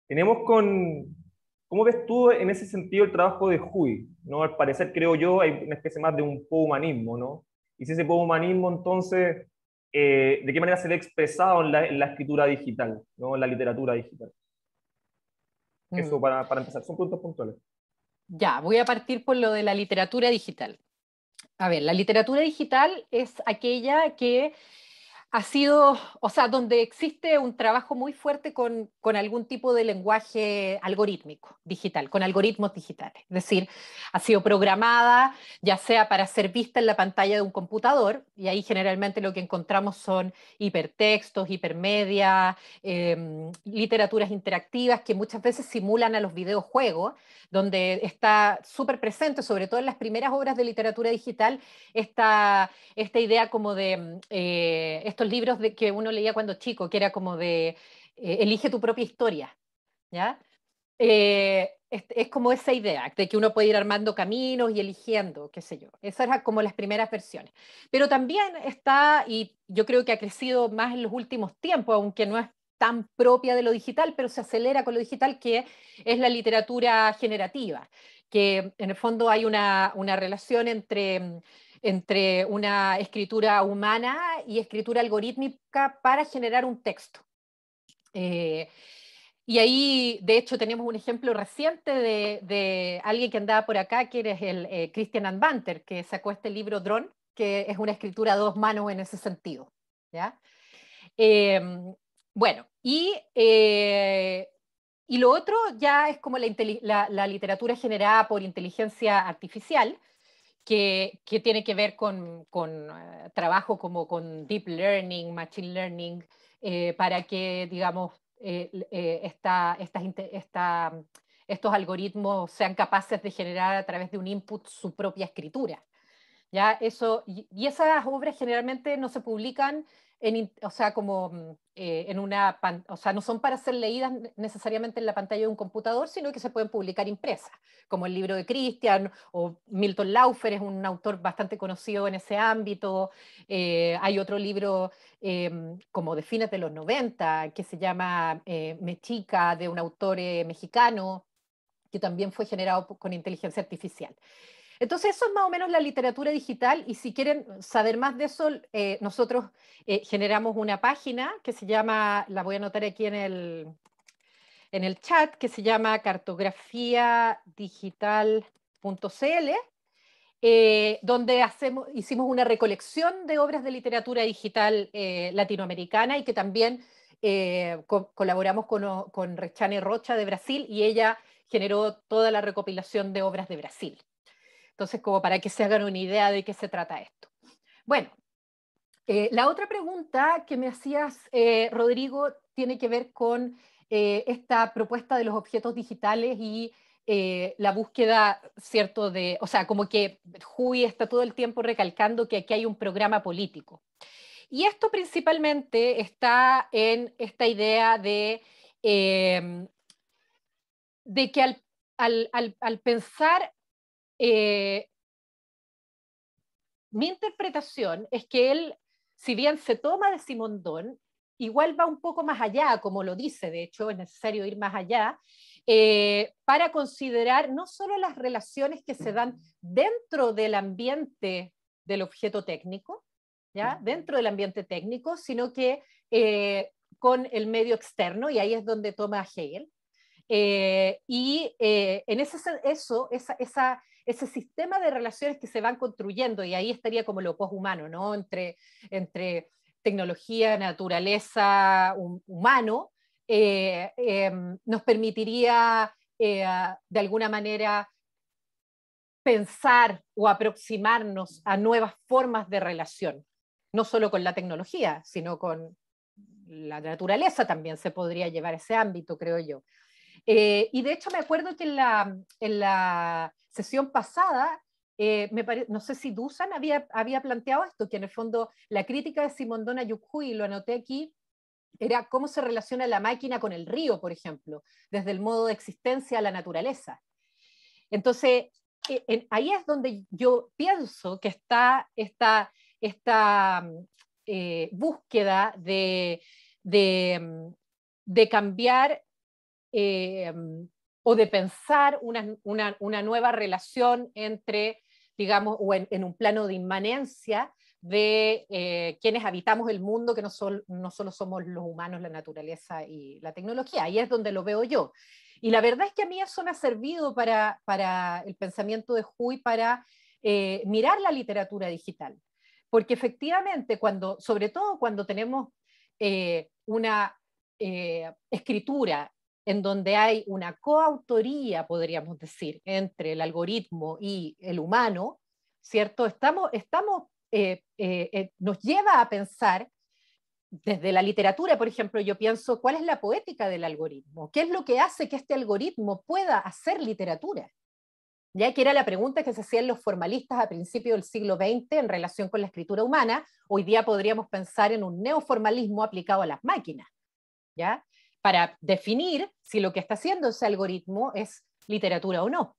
¿Cómo ves tú en ese sentido el trabajo de WHOI? ¿No? Al parecer, creo yo, hay una especie más de un poshumanismo, ¿no? Y si ese poshumanismo, entonces, ¿de qué manera se ve expresado en la escritura digital, ¿no? En la literatura digital? Eso para empezar, son puntos puntuales. Ya, voy a partir por lo de la literatura digital. A ver, la literatura digital es aquella que ha sido, o sea, donde existe un trabajo muy fuerte con algún tipo de lenguaje algorítmico digital, con algoritmos digitales. Es decir, ha sido programada ya sea para ser vista en la pantalla de un computador, y ahí generalmente lo que encontramos son hipertextos, hipermedia, literaturas interactivas que muchas veces simulan a los videojuegos, donde está súper presente, sobre todo en las primeras obras de literatura digital, esta idea como de estos libros que uno leía cuando chico, que era como de elige tu propia historia, ¿ya? Es como esa idea de que uno puede ir armando caminos y eligiendo, qué sé yo. Esas eran como las primeras versiones. Pero también está, y yo creo que ha crecido más en los últimos tiempos, aunque no es tan propia de lo digital, pero se acelera con lo digital, que es la literatura generativa, que en el fondo hay una relación entre una escritura humana y escritura algorítmica para generar un texto. Eh, y ahí, de hecho, tenemos un ejemplo reciente de alguien que andaba por acá, que es el Christian Anbanter, que sacó este libro Drone, que es una escritura a dos manos en ese sentido. ¿Ya? Eh, bueno, y lo otro ya es como la literatura generada por inteligencia artificial, que tiene que ver con trabajo como con deep learning, machine learning, para que, digamos, estos algoritmos sean capaces de generar a través de un input su propia escritura. ¿Ya? Y esas obras generalmente no se publican o sea, como en o sea, no son para ser leídas necesariamente en la pantalla de un computador, sino que se pueden publicar impresas, como el libro de Christian, o Milton Laufer es un autor bastante conocido en ese ámbito. Hay otro libro como de fines de los 90 que se llama Mexica, de un autor mexicano, que también fue generado con inteligencia artificial. Entonces, eso es más o menos la literatura digital, y si quieren saber más de eso, nosotros generamos una página que se llama, la voy a anotar aquí en el chat, que se llama cartografiadigital.cl, donde hicimos una recolección de obras de literatura digital latinoamericana, y que también colaboramos con Rechane Rocha de Brasil, y ella generó toda la recopilación de obras de Brasil. Entonces, como para que se hagan una idea de qué se trata esto. Bueno, la otra pregunta que me hacías, Rodrigo, tiene que ver con esta propuesta de los objetos digitales y la búsqueda, ¿cierto? O sea, como que Huy está todo el tiempo recalcando que aquí hay un programa político. Y esto principalmente está en esta idea de que al pensar mi interpretación es que él, si bien se toma de Simondón, igual va un poco más allá, como lo dice, de hecho es necesario ir más allá, para considerar no solo las relaciones que se dan dentro del ambiente del objeto técnico, ¿ya? Dentro del ambiente técnico, sino que con el medio externo, y ahí es donde toma a Hegel. En ese sistema de relaciones que se van construyendo, y ahí estaría como lo poshumano, ¿no? Entre tecnología, naturaleza, humano, nos permitiría de alguna manera pensar o aproximarnos a nuevas formas de relación, no solo con la tecnología, sino con la naturaleza también se podría llevar a ese ámbito, creo yo. Y de hecho me acuerdo que en la sesión pasada, no sé si Dusan había planteado esto, que en el fondo la crítica de Simondón a Yucuy, lo anoté aquí, era cómo se relaciona la máquina con el río, por ejemplo, desde el modo de existencia a la naturaleza. Entonces, ahí es donde yo pienso que está esta búsqueda de cambiar o de pensar una nueva relación entre, digamos, o en un plano de inmanencia de quienes habitamos el mundo, que no solo somos los humanos, la naturaleza y la tecnología. Ahí es donde lo veo yo. Y la verdad es que a mí eso me ha servido para el pensamiento de Huy, para mirar la literatura digital. Porque efectivamente, sobre todo cuando tenemos una escritura en donde hay una coautoría, podríamos decir, entre el algoritmo y el humano, ¿cierto? Nos lleva a pensar, desde la literatura, por ejemplo, yo pienso, ¿cuál es la poética del algoritmo? ¿Qué es lo que hace que este algoritmo pueda hacer literatura? Ya que era la pregunta que se hacían los formalistas a principios del siglo XX en relación con la escritura humana. Hoy día podríamos pensar en un neoformalismo aplicado a las máquinas, ¿ya? Para definir si lo que está haciendo ese algoritmo es literatura o no.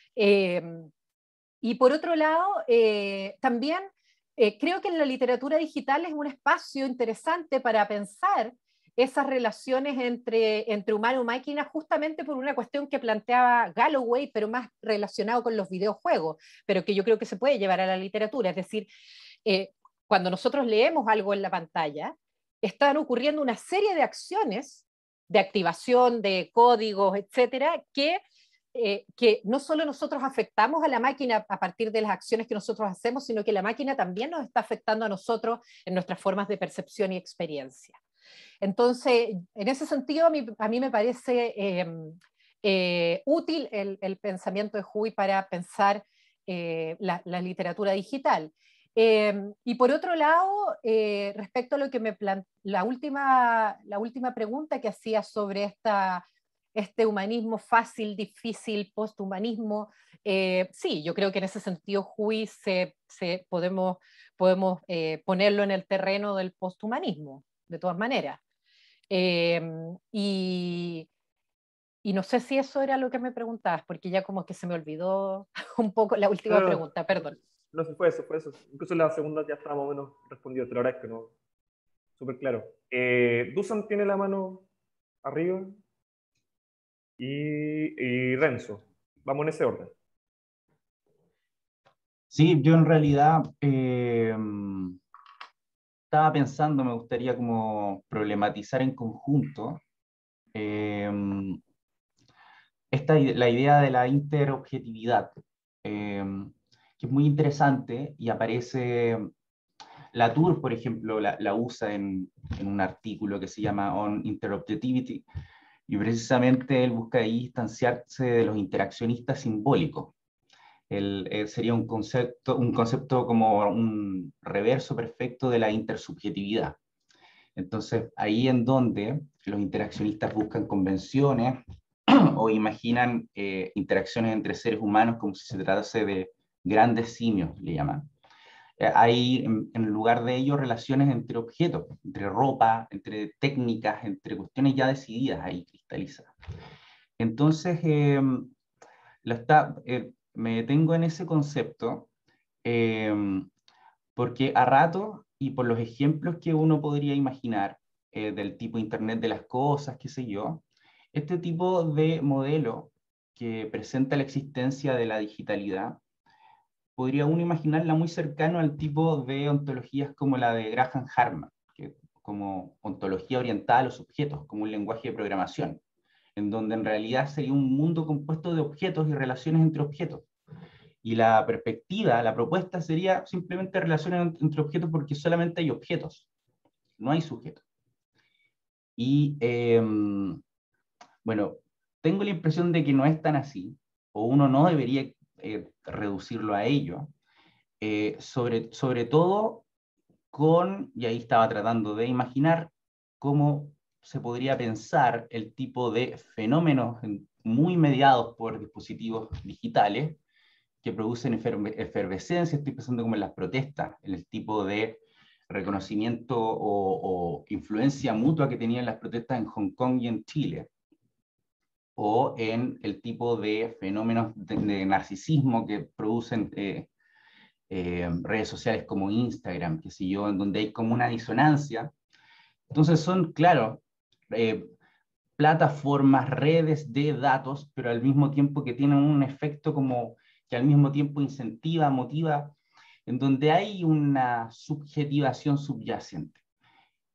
Y por otro lado, también creo que en la literatura digital es un espacio interesante para pensar esas relaciones entre humano y máquina, justamente por una cuestión que planteaba Galloway, pero más relacionado con los videojuegos, pero que yo creo que se puede llevar a la literatura. Es decir, cuando nosotros leemos algo en la pantalla, están ocurriendo una serie de acciones de activación de códigos, etcétera, que no solo nosotros afectamos a la máquina a partir de las acciones que nosotros hacemos, sino que la máquina también nos está afectando a nosotros en nuestras formas de percepción y experiencia. Entonces, en ese sentido, a mí me parece útil el pensamiento de Huy para pensar la literatura digital. Y por otro lado, respecto a lo que la última pregunta que hacía sobre este humanismo fácil, difícil, posthumanismo, sí, yo creo que en ese sentido Huy podemos ponerlo en el terreno del posthumanismo, de todas maneras. Y no sé si eso era lo que me preguntabas, porque ya como que se me olvidó un poco la última pregunta, perdón. No, fue eso. Incluso la segunda ya estaba más o menos respondido, pero ahora es que no. Súper claro. Dusan tiene la mano arriba y Renzo. Vamos en ese orden. Sí, yo en realidad estaba pensando, me gustaría como problematizar en conjunto la idea de la interobjetividad, que es muy interesante y aparece, Latour, por ejemplo, la usa en un artículo que se llama On Interobjectivity, y precisamente él busca ahí distanciarse de los interaccionistas simbólicos. Sería un concepto como un reverso perfecto de la intersubjetividad. Entonces, ahí en donde los interaccionistas buscan convenciones o imaginan interacciones entre seres humanos como si se tratase de grandes simios, le llaman. Hay, en lugar de ello, relaciones entre objetos, entre ropa, entre técnicas, entre cuestiones ya decididas, ahí cristalizadas. Entonces, me detengo en ese concepto porque a rato, y por los ejemplos que uno podría imaginar, del tipo Internet de las cosas, qué sé yo, este tipo de modelo que presenta la existencia de la digitalidad, podría uno imaginarla muy cercano al tipo de ontologías como la de Graham Harman, como ontología orientada a los objetos, como un lenguaje de programación, en donde en realidad sería un mundo compuesto de objetos y relaciones entre objetos. Y la perspectiva, la propuesta sería simplemente relaciones entre objetos porque solamente hay objetos, no hay sujetos. Y bueno, tengo la impresión de que no es tan así, o uno no debería reducirlo a ello, sobre todo y ahí estaba tratando de imaginar cómo se podría pensar el tipo de fenómenos muy mediados por dispositivos digitales que producen efervescencia. Estoy pensando como en las protestas, en el tipo de reconocimiento o influencia mutua que tenían las protestas en Hong Kong y en Chile, o en el tipo de fenómenos de narcisismo que producen redes sociales como Instagram, qué sé yo, en donde hay como una disonancia. Entonces son, claro, plataformas, redes de datos, pero al mismo tiempo que tienen un efecto como que al mismo tiempo incentiva, motiva, en donde hay una subjetivación subyacente.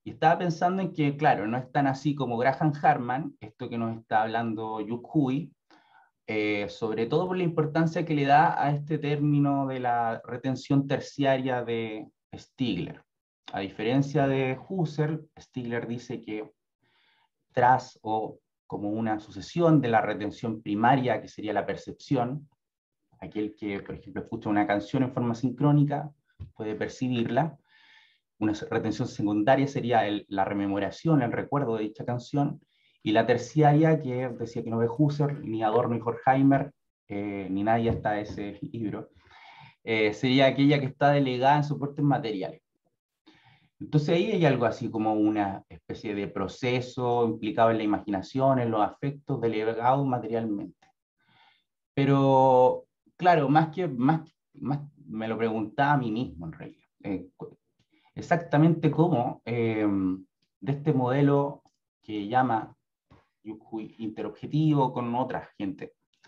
Y estaba pensando en que, claro, no es tan así como Graham Harman, esto que nos está hablando Yuk Hui, sobre todo por la importancia que le da a este término de la retención terciaria de Stigler. A diferencia de Husserl, Stigler dice que tras o como una sucesión de la retención primaria, que sería la percepción, aquel que, por ejemplo, escucha una canción en forma sincrónica, puede percibirla. Una retención secundaria sería la rememoración, el recuerdo de dicha canción, y la terciaria, que decía que no ve Husserl, ni Adorno y Horkheimer, ni nadie hasta ese libro, sería aquella que está delegada en soportes materiales. Entonces ahí hay algo así como una especie de proceso implicado en la imaginación, en los afectos, delegado materialmente. Pero, claro, más me lo preguntaba a mí mismo en realidad. Exactamente cómo de este modelo que llama interobjetivo con otra gente,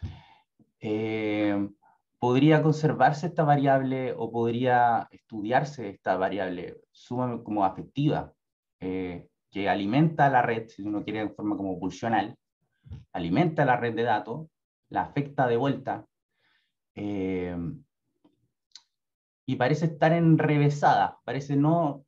podría conservarse esta variable o podría estudiarse esta variable sumamente como afectiva, que alimenta la red, si uno quiere de forma como pulsional, alimenta la red de datos, la afecta de vuelta, y parece estar enrevesada, parece no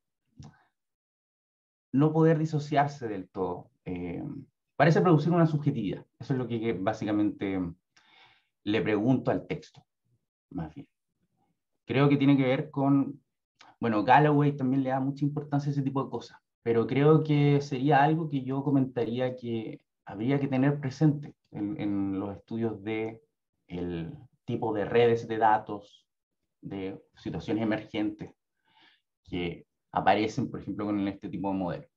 poder disociarse del todo. Parece producir una subjetividad. Eso es lo que básicamente le pregunto al texto, más bien. Creo que tiene que ver con, bueno, Galloway también le da mucha importancia a ese tipo de cosas, pero creo que sería algo que yo comentaría que habría que tener presente en los estudios de el tipo de redes de datos, de situaciones emergentes que aparecen, por ejemplo, con este tipo de modelo.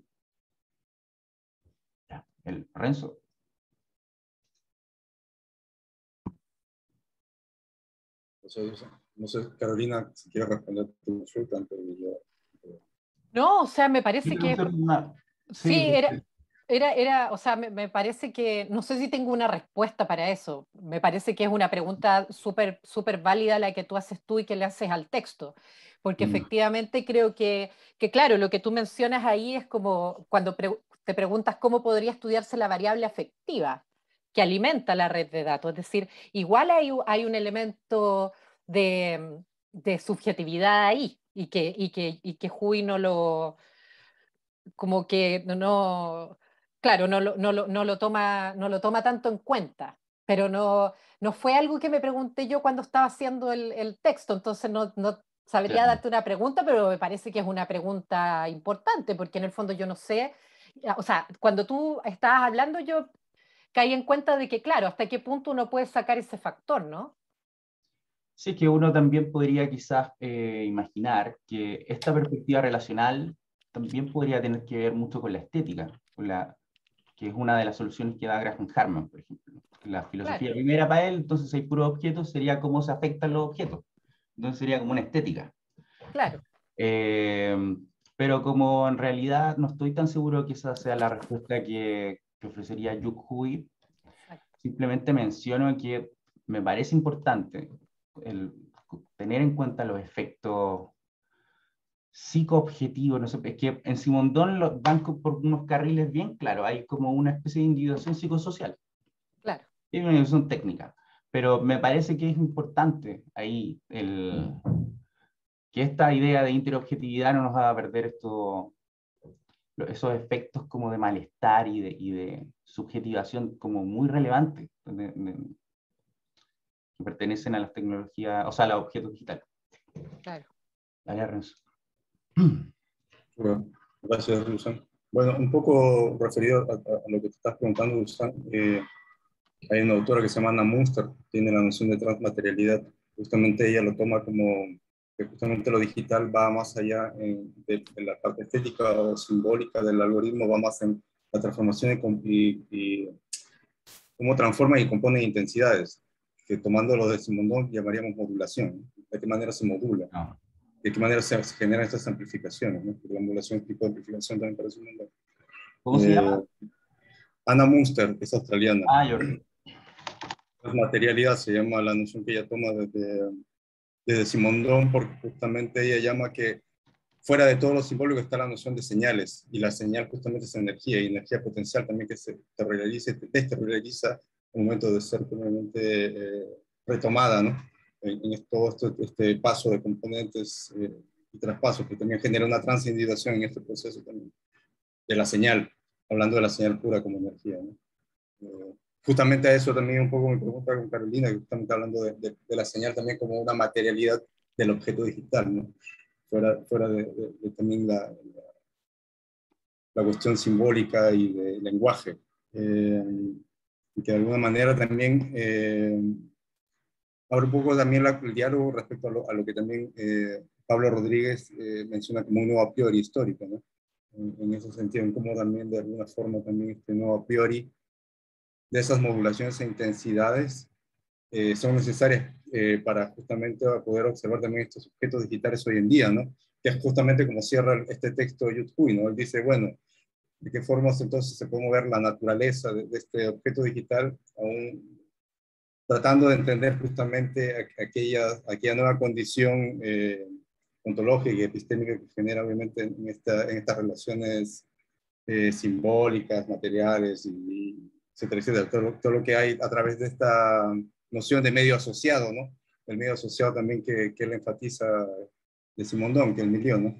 El Renzo. No sé, Carolina, si quieres responder tu consulta antes de yo. No, o sea, me parece que Sí, sí, o sea, me parece que, no sé si tengo una respuesta para eso. Me parece que es una pregunta súper válida la que tú haces tú y que le haces al texto. Porque efectivamente creo que, claro, lo que tú mencionas ahí es como cuando te preguntas cómo podría estudiarse la variable afectiva que alimenta la red de datos. Es decir, igual hay un elemento de subjetividad ahí y que Hui no lo como que claro, no lo toma tanto en cuenta, pero no fue algo que me pregunté yo cuando estaba haciendo el texto, entonces no sabría claro. darte una pregunta, pero me parece que es una pregunta importante, porque en el fondo yo no sé, o sea, cuando tú estabas hablando yo caí en cuenta de que, claro, hasta qué punto uno puede sacar ese factor, ¿no? Sí, que uno también podría quizás imaginar que esta perspectiva relacional también podría tener que ver mucho con la estética, que es una de las soluciones que da Graham Harman, por ejemplo. La filosofía Claro, primera para él, entonces hay puros objetos, sería cómo se afectan los objetos. Entonces sería como una estética. claro. Eh, pero como en realidad no estoy tan seguro que esa sea la respuesta que ofrecería Yuk Hui, Exacto. simplemente menciono que me parece importante el tener en cuenta los efectos psicoobjetivos, no sé, es que en Simondon van por unos carriles bien claros, hay como una especie de individuación psicosocial, Claro. y una individuación técnica, pero me parece que es importante ahí que esta idea de interobjetividad no nos haga perder esos efectos como de malestar y de subjetivación como muy relevantes, que pertenecen a las tecnologías, o sea, a los objetos digitales. Claro. Dale, Renzo. Bueno, gracias, Luzán. Bueno, un poco referido a lo que te estás preguntando, Luzán, hay una autora que se llama Anna Munster, tiene la noción de transmaterialidad. Justamente ella lo toma como que justamente lo digital va más allá de la parte estética o simbólica del algoritmo, va más en la transformación y cómo transforma y compone intensidades, que tomándolo de Simondon llamaríamos modulación. ¿De qué manera se modula? No. ¿De qué manera se generan estas amplificaciones? ¿No? Porque la modulación es tipo de amplificación también parece un nombre. ¿Cómo se llama? Anna Munster, es australiana. Ah, yo. Materialidad se llama la noción que ella toma desde Simondon, porque justamente ella llama que fuera de todo lo simbólico está la noción de señales, y la señal justamente es energía, y energía potencial también que se territorializa y desteritorializa al momento de ser plenamente retomada, ¿no? En todo este paso de componentes y traspasos, que también genera una transindividuación en este proceso también, de la señal, hablando de la señal pura como energía, ¿no? Justamente a eso también un poco me pregunta con Carolina, que justamente hablando de la señal también como una materialidad del objeto digital, ¿no? Fuera de también la cuestión simbólica y de lenguaje. Y que de alguna manera también abre un poco también el diálogo respecto a lo que también Pablo Rodríguez menciona como un nuevo a priori histórico, ¿no? En ese sentido, en cómo también de alguna forma también este nuevo a priori de esas modulaciones e intensidades son necesarias para justamente poder observar también estos objetos digitales hoy en día, ¿no? Que es justamente como cierra este texto de Yudhui, ¿no? Él dice, bueno, ¿de qué formas entonces se puede ver la naturaleza de este objeto digital, aún tratando de entender justamente aquella nueva condición ontológica y epistémica que genera obviamente en estas relaciones simbólicas, materiales y etcétera, etcétera, todo lo que hay a través de esta noción de medio asociado, ¿no? El medio asociado también que él enfatiza de Simondon, que es el milión, ¿no?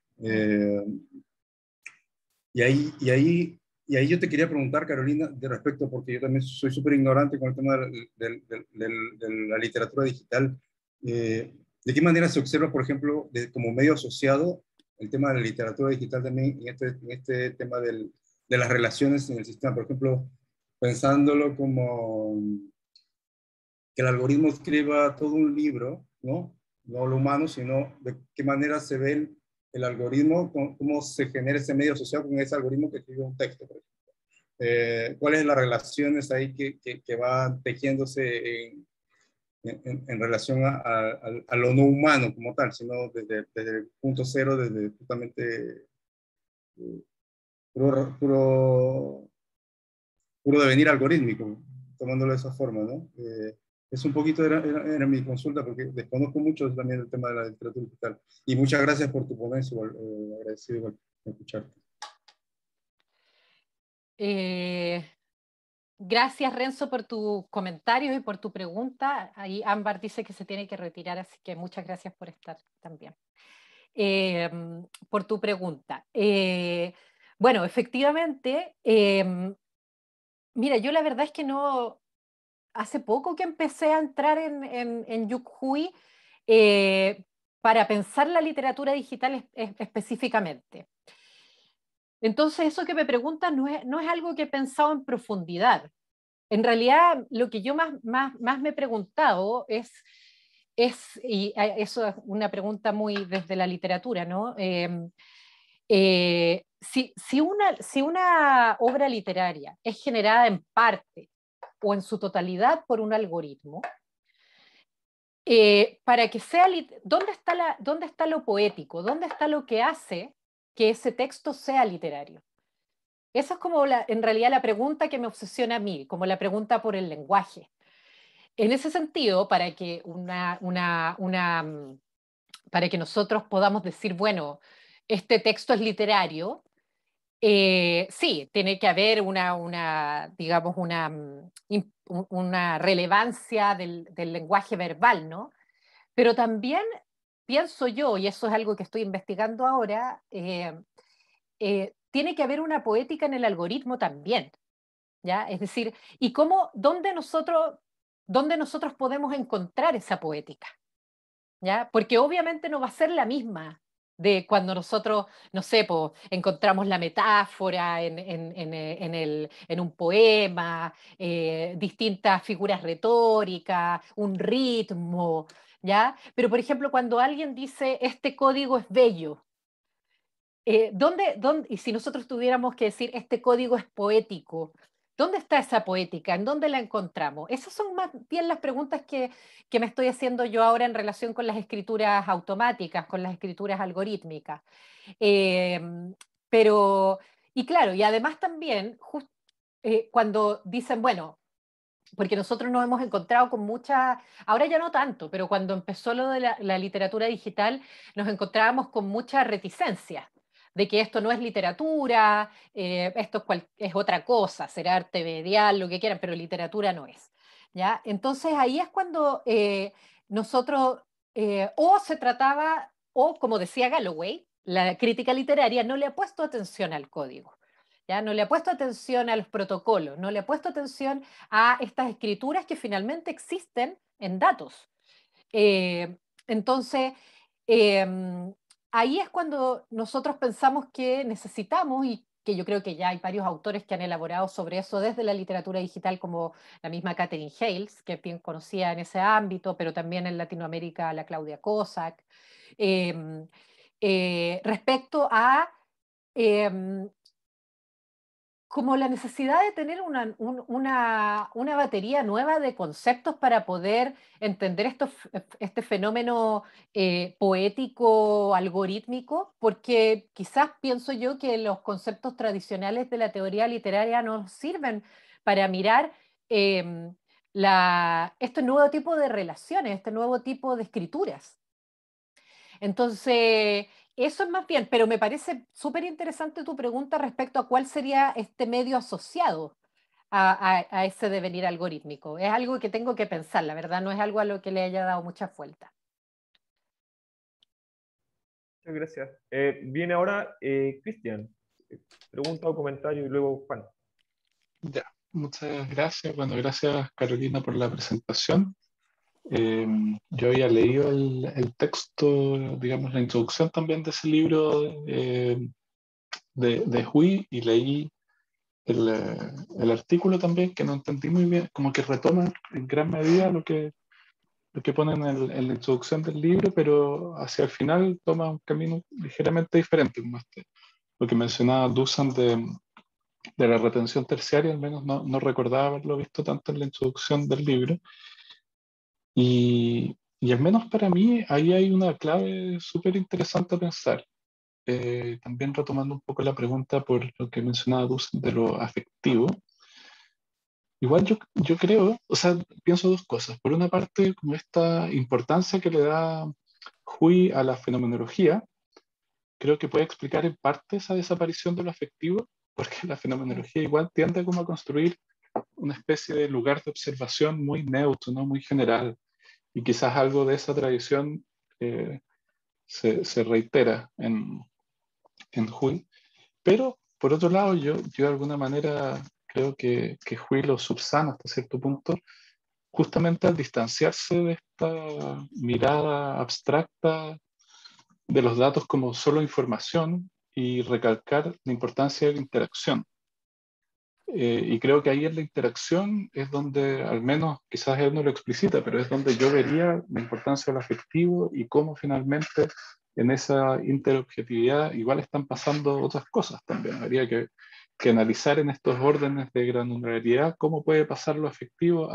Y ahí yo te quería preguntar, Carolina, de respecto, porque yo también soy súper ignorante con el tema de la literatura digital. ¿De qué manera se observa, por ejemplo, como medio asociado el tema de la literatura digital también en este tema de las relaciones en el sistema? Por ejemplo, pensándolo como que el algoritmo escriba todo un libro, ¿no? No lo humano, sino de qué manera se ve el algoritmo, cómo se genera ese medio social con ese algoritmo que escribe un texto, por ejemplo. ¿Cuáles las relaciones ahí que van tejiéndose en relación a lo no humano como tal, sino desde el punto cero, desde justamente puro devenir algorítmico, tomándolo de esa forma, ¿no? Es un poquito, era mi consulta, porque desconozco mucho también el tema de la literatura digital. Y muchas gracias por tu ponencia, agradecido igual por escucharte. Gracias, Renzo, por tus comentarios y por tu pregunta. Ahí Ámbar dice que se tiene que retirar, así que muchas gracias por estar también. Por tu pregunta. Bueno, efectivamente, mira, yo la verdad es que no, hace poco que empecé a entrar en Yukhui para pensar la literatura digital específicamente. Entonces, eso que me preguntas no es algo que he pensado en profundidad. En realidad, lo que yo más me he preguntado y eso es una pregunta muy desde la literatura, ¿no? Si una obra literaria es generada en parte o en su totalidad por un algoritmo, para que sea, ¿dónde está lo poético? ¿Dónde está lo que hace que ese texto sea literario? Esa es como en realidad la pregunta que me obsesiona a mí, como la pregunta por el lenguaje. En ese sentido, para que nosotros podamos decir, bueno, este texto es literario, sí, tiene que haber digamos, una relevancia del lenguaje verbal, ¿no? Pero también pienso yo, y eso es algo que estoy investigando ahora, tiene que haber una poética en el algoritmo también, ¿ya? Es decir, ¿y dónde nosotros podemos encontrar esa poética? ¿Ya? Porque obviamente no va a ser la misma de cuando nosotros, no sé, pues, encontramos la metáfora en un poema, distintas figuras retóricas, un ritmo, ¿ya? Pero, por ejemplo, cuando alguien dice, este código es bello, y si nosotros tuviéramos que decir, este código es poético, ¿dónde está esa poética? ¿En dónde la encontramos? Esas son más bien las preguntas que me estoy haciendo yo ahora en relación con las escrituras automáticas, con las escrituras algorítmicas. Eh, pero, y claro, y además también, cuando dicen, bueno, porque nosotros nos hemos encontrado con mucha, ahora ya no tanto, pero cuando empezó lo de la literatura digital, nos encontrábamos con mucha reticencia de que esto no es literatura, esto es otra cosa, será arte medial, lo que quieran, pero literatura no es. ¿Ya? Entonces ahí es cuando nosotros, o se trataba, o como decía Galloway, la crítica literaria no le ha puesto atención al código. ¿Ya? No le ha puesto atención a los protocolos, no le ha puesto atención a estas escrituras que finalmente existen en datos. Entonces, eh, ahí es cuando nosotros pensamos que necesitamos, y que yo creo que ya hay varios autores que han elaborado sobre eso desde la literatura digital, como la misma Katherine Hales, que es bien conocida en ese ámbito, pero también en Latinoamérica la Claudia Cossack, respecto a eh, como la necesidad de tener una batería nueva de conceptos para poder entender este fenómeno poético, algorítmico, porque quizás pienso yo que los conceptos tradicionales de la teoría literaria nos sirven para mirar eh, este nuevo tipo de relaciones, este nuevo tipo de escrituras. Entonces, eso es más bien, pero me parece súper interesante tu pregunta respecto a cuál sería este medio asociado a ese devenir algorítmico. Es algo que tengo que pensar, la verdad, no es algo a lo que le haya dado mucha vuelta. Muchas gracias. Viene ahora Cristian. Pregunta o comentario y luego Juan. Ya, muchas gracias. Bueno, gracias Carolina por la presentación. Yo había leído el texto, digamos, la introducción también de ese libro de Hui y leí el artículo también, que no entendí muy bien, como que retoma en gran medida lo que pone en la introducción del libro, pero hacia el final toma un camino ligeramente diferente, como lo que mencionaba Dusan de la retención terciaria, al menos no recordaba haberlo visto tanto en la introducción del libro. Y al menos para mí ahí hay una clave súper interesante a pensar. También retomando un poco la pregunta por lo que mencionaba Dusan de lo afectivo. Igual yo creo, o sea, pienso dos cosas. Por una parte, como esta importancia que le da Hui a la fenomenología, creo que puede explicar en parte esa desaparición de lo afectivo, porque la fenomenología igual tiende como a construir una especie de lugar de observación muy neutro, ¿no? Muy general, y quizás algo de esa tradición se reitera en Hui. Pero, por otro lado, yo de alguna manera creo que Hui lo subsana hasta cierto punto, justamente al distanciarse de esta mirada abstracta de los datos como solo información y recalcar la importancia de la interacción. Y creo que ahí en la interacción es donde, al menos quizás él no lo explicita, pero es donde yo vería la importancia del afectivo y cómo finalmente en esa interobjetividad igual están pasando otras cosas también. Habría que analizar en estos órdenes de granularidad cómo puede pasar lo afectivo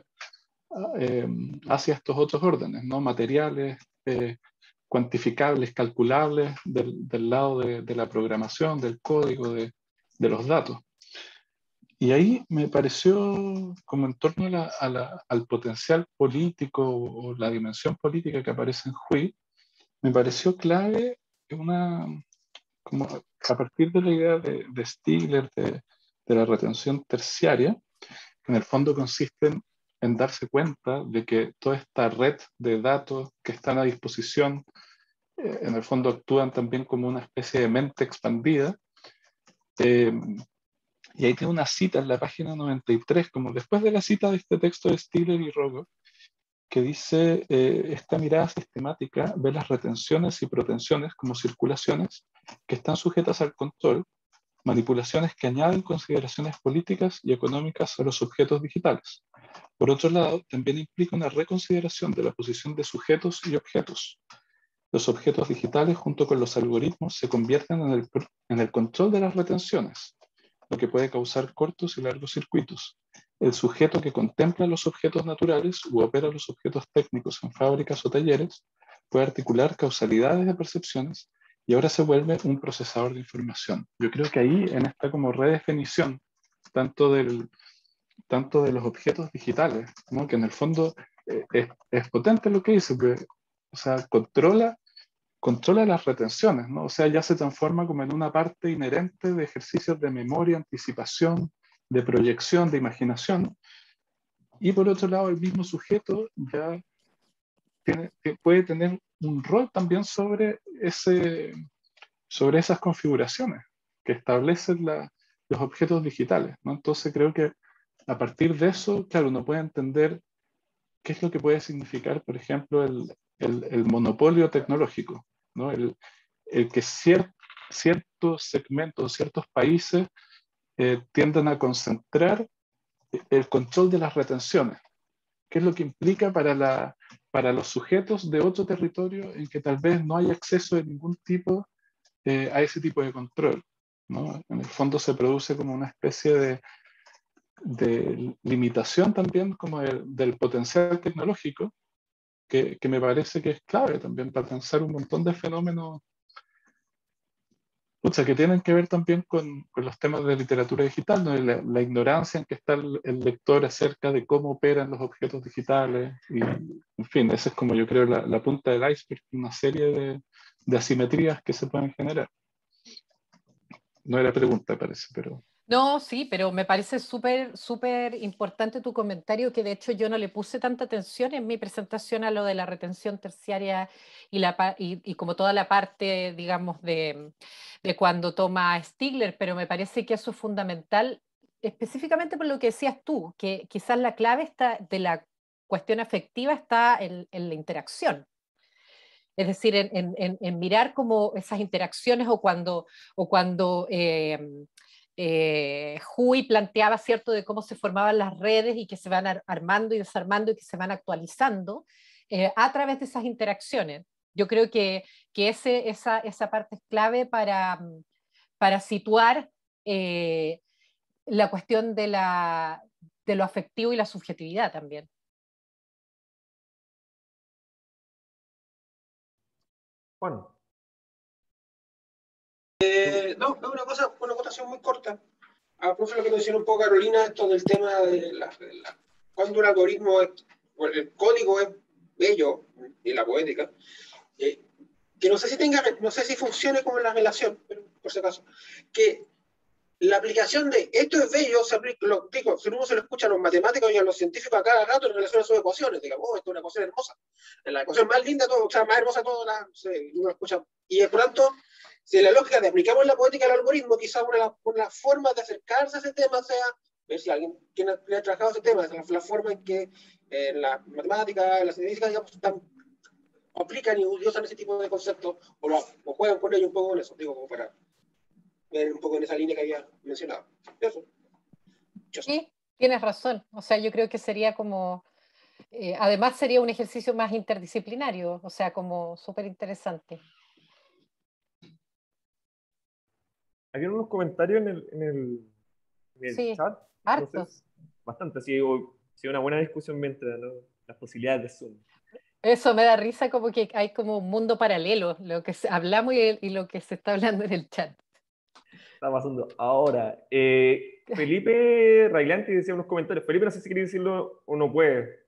hacia estos otros órdenes, ¿no? Materiales, cuantificables, calculables del lado de la programación, del código, de los datos. Y ahí me pareció, como en torno al potencial político o la dimensión política que aparece en Hui, me pareció clave como a partir de la idea de Stigler, de la retención terciaria, que en el fondo consiste en darse cuenta de que toda esta red de datos que están a disposición, en el fondo actúan también como una especie de mente expandida. Y ahí tiene una cita en la página 93, como después de la cita de este texto de Stigler y Rogoff, que dice, esta mirada sistemática ve las retenciones y protenciones como circulaciones que están sujetas al control, manipulaciones que añaden consideraciones políticas y económicas a los objetos digitales. Por otro lado, también implica una reconsideración de la posición de sujetos y objetos. Los objetos digitales junto con los algoritmos se convierten en el control de las retenciones, lo que puede causar cortos y largos circuitos. El sujeto que contempla los objetos naturales u opera los objetos técnicos en fábricas o talleres puede articular causalidades de percepciones y ahora se vuelve un procesador de información. Yo creo que ahí, en esta como redefinición, tanto tanto de los objetos digitales, ¿no? Que en el fondo es potente lo que dice, porque, o sea, controla las retenciones, ¿no? O sea, ya se transforma como en una parte inherente de ejercicios de memoria, anticipación, de proyección, de imaginación. Y por otro lado, el mismo sujeto ya puede tener un rol también sobre esas configuraciones que establecen los objetos digitales, ¿no? Entonces creo que a partir de eso, claro, uno puede entender qué es lo que puede significar, por ejemplo, el monopolio tecnológico, ¿no? El que ciertos segmentos, ciertos países tiendan a concentrar el control de las retenciones. ¿Qué es lo que implica para los sujetos de otro territorio en que tal vez no hay acceso de ningún tipo a ese tipo de control, ¿no? En el fondo se produce como una especie de limitación también como del potencial tecnológico que me parece que es clave también para pensar un montón de fenómenos, o sea, que tienen que ver también con los temas de literatura digital, ¿no? La ignorancia en que está el lector acerca de cómo operan los objetos digitales. Y, en fin, esa es como yo creo la punta del iceberg, una serie de asimetrías que se pueden generar. No era pregunta, parece, pero... No, sí, pero me parece súper, súper importante tu comentario, que de hecho yo no le puse tanta atención en mi presentación a lo de la retención terciaria y como toda la parte, digamos, de cuando toma Stigler, pero me parece que eso es fundamental, específicamente por lo que decías tú, que quizás la clave está de la cuestión afectiva está en la interacción. Es decir, en mirar como esas interacciones o cuando Hui planteaba, ¿cierto?, de cómo se formaban las redes y que se van armando y desarmando y que se van actualizando a través de esas interacciones. Yo creo que esa parte es clave para situar la cuestión de lo afectivo y la subjetividad también. Juan, No, una acotación muy corta. A profe, lo que mencionó un poco Carolina, esto del tema de cuando un algoritmo, el código es bello, y la poética, que no sé si funcione como en la relación, pero por si acaso, que la aplicación de esto es bello se aplica, digo, si uno se lo escucha a los matemáticos y a los científicos a cada rato en relación a sus ecuaciones, digamos, esto es una ecuación hermosa, la ecuación más linda, todo, o sea, más hermosa de todo, uno lo escucha, y por lo tanto, si la lógica de aplicamos la poética al algoritmo, quizás una de las formas de acercarse a ese tema sea ver si alguien quien ha trabajado ese tema, la forma en que la matemática, la científica, digamos, aplican y usan ese tipo de conceptos o juegan con ellos un poco con eso, digo, como para ver un poco en esa línea que había mencionado. Eso. Sí, tienes razón. O sea, yo creo que sería como, además sería un ejercicio más interdisciplinario, o sea, como súper interesante. había unos comentarios en el Sí, chat, no sé, hartos. bastante, sí, sí, una buena discusión mientras, ¿no? Las posibilidades de Zoom. Eso me da risa, como que hay como un mundo paralelo, lo que hablamos y lo que se está hablando en el chat. Está pasando ahora. Felipe Railanti decía unos comentarios. Felipe, no sé si quiere decirlo o no puede.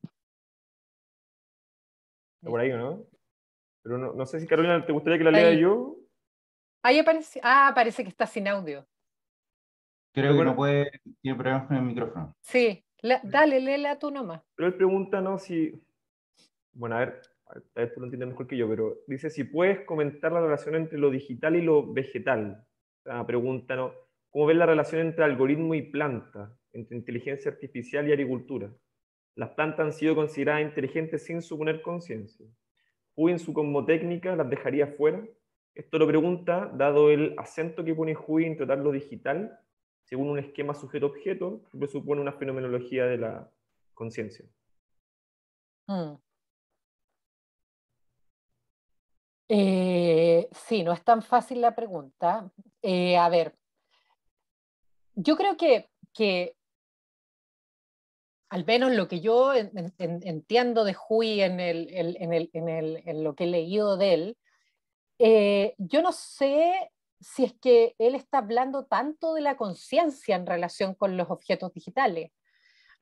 Está por ahí, ¿o no? Pero no sé si Carolina, ¿te gustaría que la lea Ahí, yo? ahí aparece, parece que está sin audio. Creo Pero, que no bueno, puede, tiene problemas con el micrófono. Sí, dale, léela tú nomás. pero él pregunta, ¿no? Si... Bueno, a ver, tú lo entiendes mejor que yo, pero dice si puedes comentar la relación entre lo digital y lo vegetal. Pregunta, ¿no? ¿Cómo ves la relación entre algoritmo y planta, entre inteligencia artificial y agricultura? Las plantas han sido consideradas inteligentes sin suponer conciencia. Hui en su cosmotécnica las dejaría fuera. Esto lo pregunta, dado el acento que pone Hui en tratar lo digital, según un esquema sujeto-objeto, que presupone una fenomenología de la conciencia. Mm. Sí, no es tan fácil la pregunta. A ver, yo creo que al menos lo que yo entiendo de Hui en lo que he leído de él, yo no sé si es que él está hablando tanto de la conciencia en relación con los objetos digitales.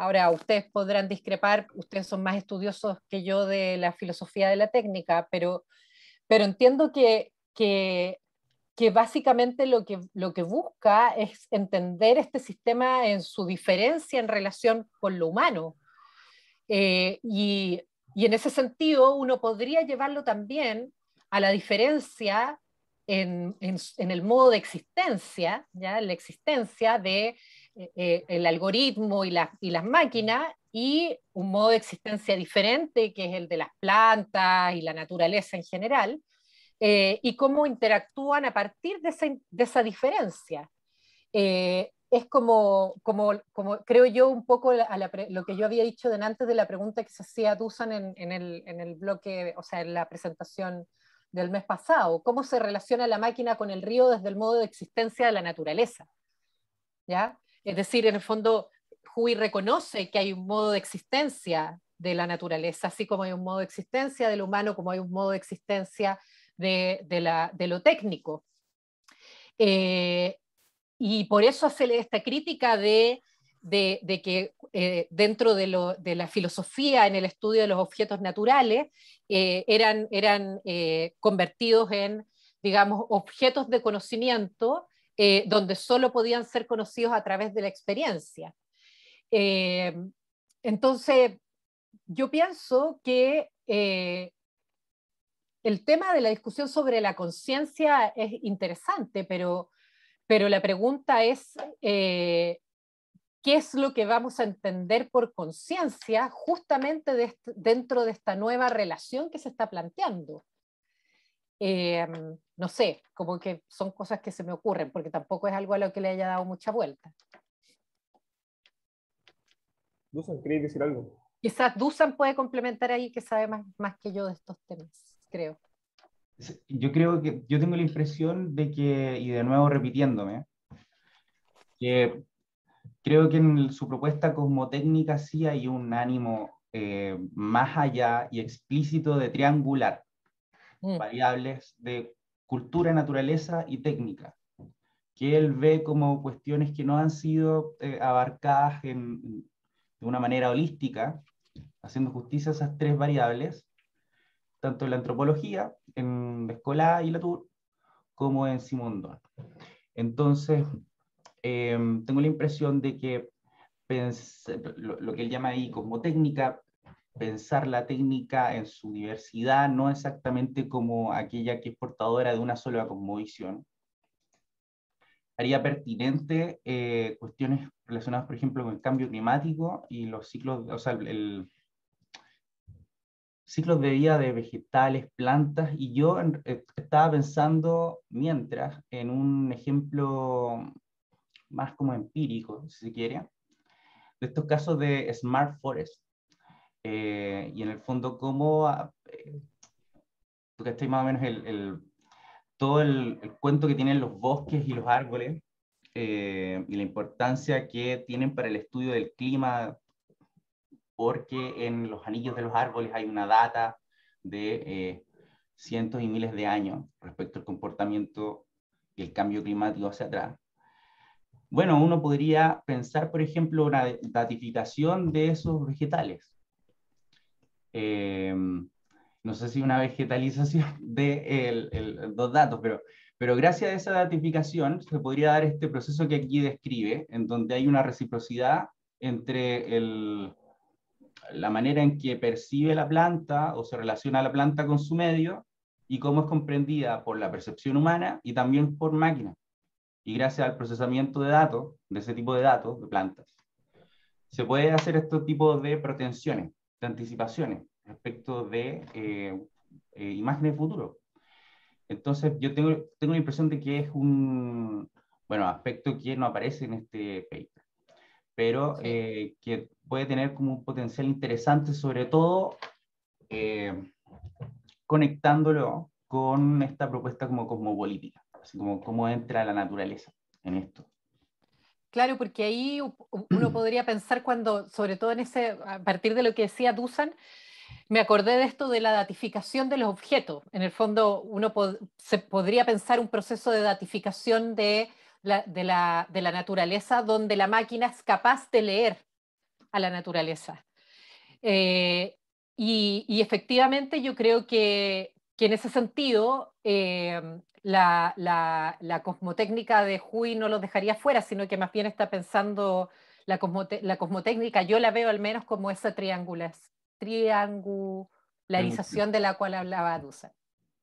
Ahora, ustedes podrán discrepar, ustedes son más estudiosos que yo de la filosofía de la técnica, pero entiendo que básicamente lo que busca es entender este sistema en su diferencia en relación con lo humano. Y en ese sentido uno podría llevarlo también a la diferencia en el modo de existencia, ¿ya? La existencia de el algoritmo y las máquinas, y un modo de existencia diferente que es el de las plantas y la naturaleza en general, y cómo interactúan a partir de esa diferencia. Es como creo yo un poco lo que yo había dicho antes de la pregunta que se hacía Dusan en el bloque, o sea, en la presentación del mes pasado, cómo se relaciona la máquina con el río desde el modo de existencia de la naturaleza, ¿ya? Es decir, en el fondo, Hui reconoce que hay un modo de existencia de la naturaleza, así como hay un modo de existencia del humano, como hay un modo de existencia de lo técnico. Y por eso hace esta crítica de que dentro de la filosofía en el estudio de los objetos naturales eran convertidos en, digamos, objetos de conocimiento donde solo podían ser conocidos a través de la experiencia. Entonces, yo pienso que el tema de la discusión sobre la conciencia es interesante, pero la pregunta es, ¿qué es lo que vamos a entender por conciencia justamente dentro de esta nueva relación que se está planteando? No sé, como que son cosas que se me ocurren, porque tampoco es algo a lo que le haya dado mucha vuelta. Dusan, ¿queréis decir algo? Quizás Dusan puede complementar ahí, que sabe más que yo de estos temas, creo. Yo creo que yo tengo la impresión de que, y de nuevo repitiéndome, que creo que en su propuesta cosmotécnica sí hay un ánimo más allá y explícito de triangular variables de cultura, naturaleza y técnica, que él ve como cuestiones que no han sido abarcadas de una manera holística, haciendo justicia a esas tres variables, tanto en la antropología, en Descola y Latour, como en Simondon. Entonces, tengo la impresión de que lo que él llama ahí cosmotécnica, pensar la técnica en su diversidad, no exactamente como aquella que es portadora de una sola cosmovisión, haría pertinente cuestiones relacionadas, por ejemplo, con el cambio climático y los ciclos, o sea, ciclos de vida de vegetales, plantas, y yo estaba pensando mientras en un ejemplo más como empírico, si se quiere, de estos casos de Smart Forest. Y en el fondo, cómo, porque estoy más o menos todo el cuento que tienen los bosques y los árboles, y la importancia que tienen para el estudio del clima, porque en los anillos de los árboles hay una data de cientos y miles de años respecto al comportamiento y el cambio climático hacia atrás. Bueno, uno podría pensar, por ejemplo, una datificación de esos vegetales. No sé si una vegetalización de dos datos, pero gracias a esa datificación se podría dar este proceso que aquí describe, en donde hay una reciprocidad entre la manera en que percibe la planta o se relaciona la planta con su medio y cómo es comprendida por la percepción humana y también por máquinas. Y gracias al procesamiento de datos, de ese tipo de datos, de plantas, se puede hacer estos tipos de pretensiones, de anticipaciones respecto de imágenes de futuro. Entonces, yo tengo la impresión de que es un aspecto que no aparece en este paper, pero sí, que puede tener como un potencial interesante, sobre todo conectándolo con esta propuesta como cosmopolítica, así como cómo entra la naturaleza en esto. Claro, porque ahí uno podría pensar sobre todo a partir de lo que decía Dusan, me acordé de esto de la datificación de los objetos. En el fondo, se podría pensar un proceso de datificación de la naturaleza donde la máquina es capaz de leer a la naturaleza. Y efectivamente yo creo que en ese sentido la cosmotécnica de Huy no lo dejaría fuera, sino que más bien está pensando la cosmotécnica, yo la veo al menos como esa triangularización de la cual hablaba Dusan.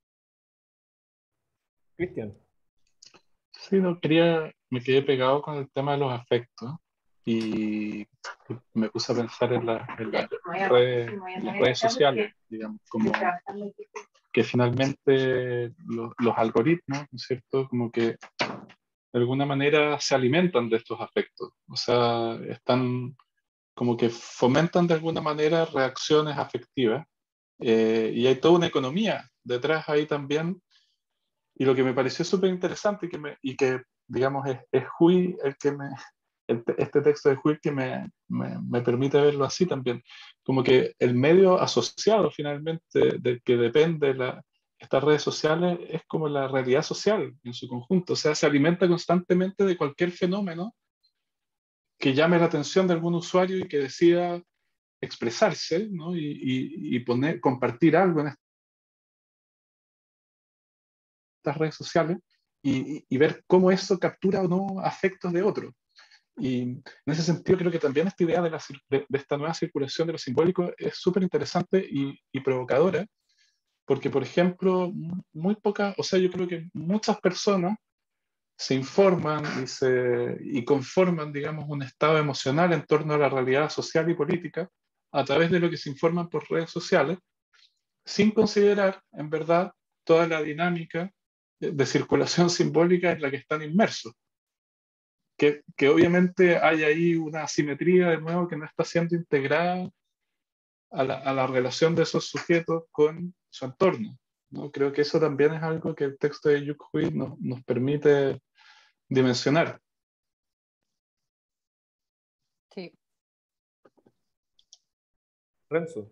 Cristian. Sí, no, me quedé pegado con el tema de los afectos y me puse a pensar en las redes sociales, digamos, como que finalmente los algoritmos, ¿no es cierto? Como que de alguna manera se alimentan de estos afectos, o sea, están como que fomentan de alguna manera reacciones afectivas y hay toda una economía detrás ahí también. Y lo que me pareció súper interesante y que, digamos, es Huy el que este texto de Huy que me permite verlo así también, como que el medio asociado finalmente del que depende estas redes sociales es como la realidad social en su conjunto, o sea, se alimenta constantemente de cualquier fenómeno que llame la atención de algún usuario y que decida expresarse, ¿no? y compartir algo en estas redes sociales y ver cómo eso captura o no afectos de otros. Y en ese sentido creo que también esta idea de esta nueva circulación de lo simbólico es súper interesante y provocadora, porque por ejemplo, muy pocas, o sea, yo creo que muchas personas se informan y conforman, digamos, un estado emocional en torno a la realidad social y política a través de lo que se informan por redes sociales, sin considerar, en verdad, toda la dinámica de circulación simbólica en la que están inmersos. Que obviamente hay ahí una asimetría, de nuevo, que no está siendo integrada a la relación de esos sujetos con su entorno, ¿no? Creo que eso también es algo que el texto de Yuk Hui nos permite dimensionar. Sí. Renzo.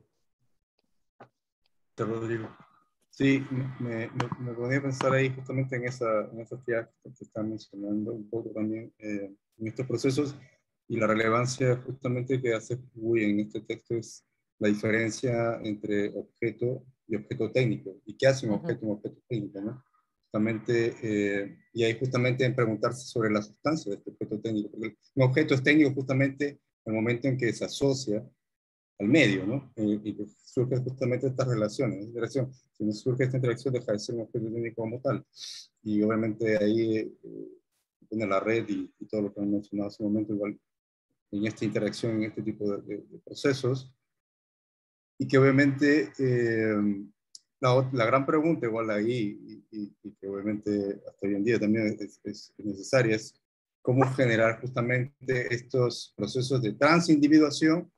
Rodrigo. Sí, me ponía a pensar ahí justamente en esas ideas que están mencionando un poco también en estos procesos y la relevancia justamente que hace Huy en este texto es la diferencia entre objeto y objeto técnico y qué hace un objeto técnico, ¿no? Justamente, y ahí justamente en preguntarse sobre la sustancia de este objeto técnico, porque un objeto es técnico justamente en el momento en que se asocia al medio, ¿no? Y que surge justamente estas relaciones, si no surge esta interacción deja de ser un objeto técnico como tal. Y obviamente ahí pone la red y todo lo que han mencionado hace un momento, igual en esta interacción, en este tipo de procesos, y que obviamente la gran pregunta igual ahí, y que obviamente hasta hoy en día también es necesaria, es cómo generar justamente estos procesos de transindividuación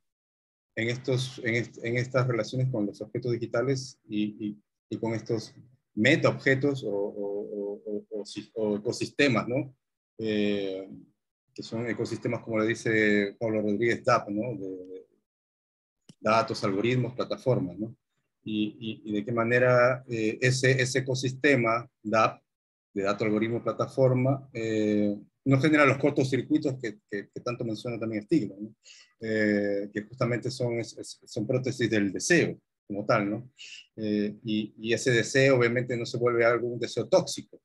en estas relaciones con los objetos digitales y con estos metaobjetos o ecosistemas, ¿no? Que son ecosistemas, como le dice Pablo Rodríguez, DAP, ¿no? De datos, algoritmos, plataformas, ¿no? Y de qué manera ese ecosistema DAP, de dato, algoritmo, plataforma, no genera los cortocircuitos que tanto menciona también Stigler, ¿no? Que justamente son prótesis del deseo como tal, ¿no? Y ese deseo obviamente no se vuelve algo, un deseo tóxico.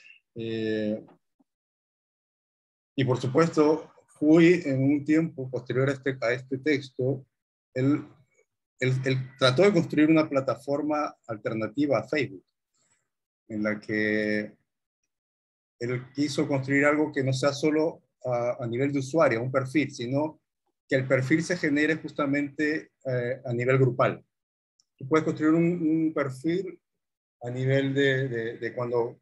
Y por supuesto, Huy en un tiempo posterior a este texto, él trató de construir una plataforma alternativa a Facebook, en la que él quiso construir algo que no sea solo a nivel de usuario, un perfil, sino que el perfil se genere justamente a nivel grupal. Tú puedes construir un perfil a nivel de cuando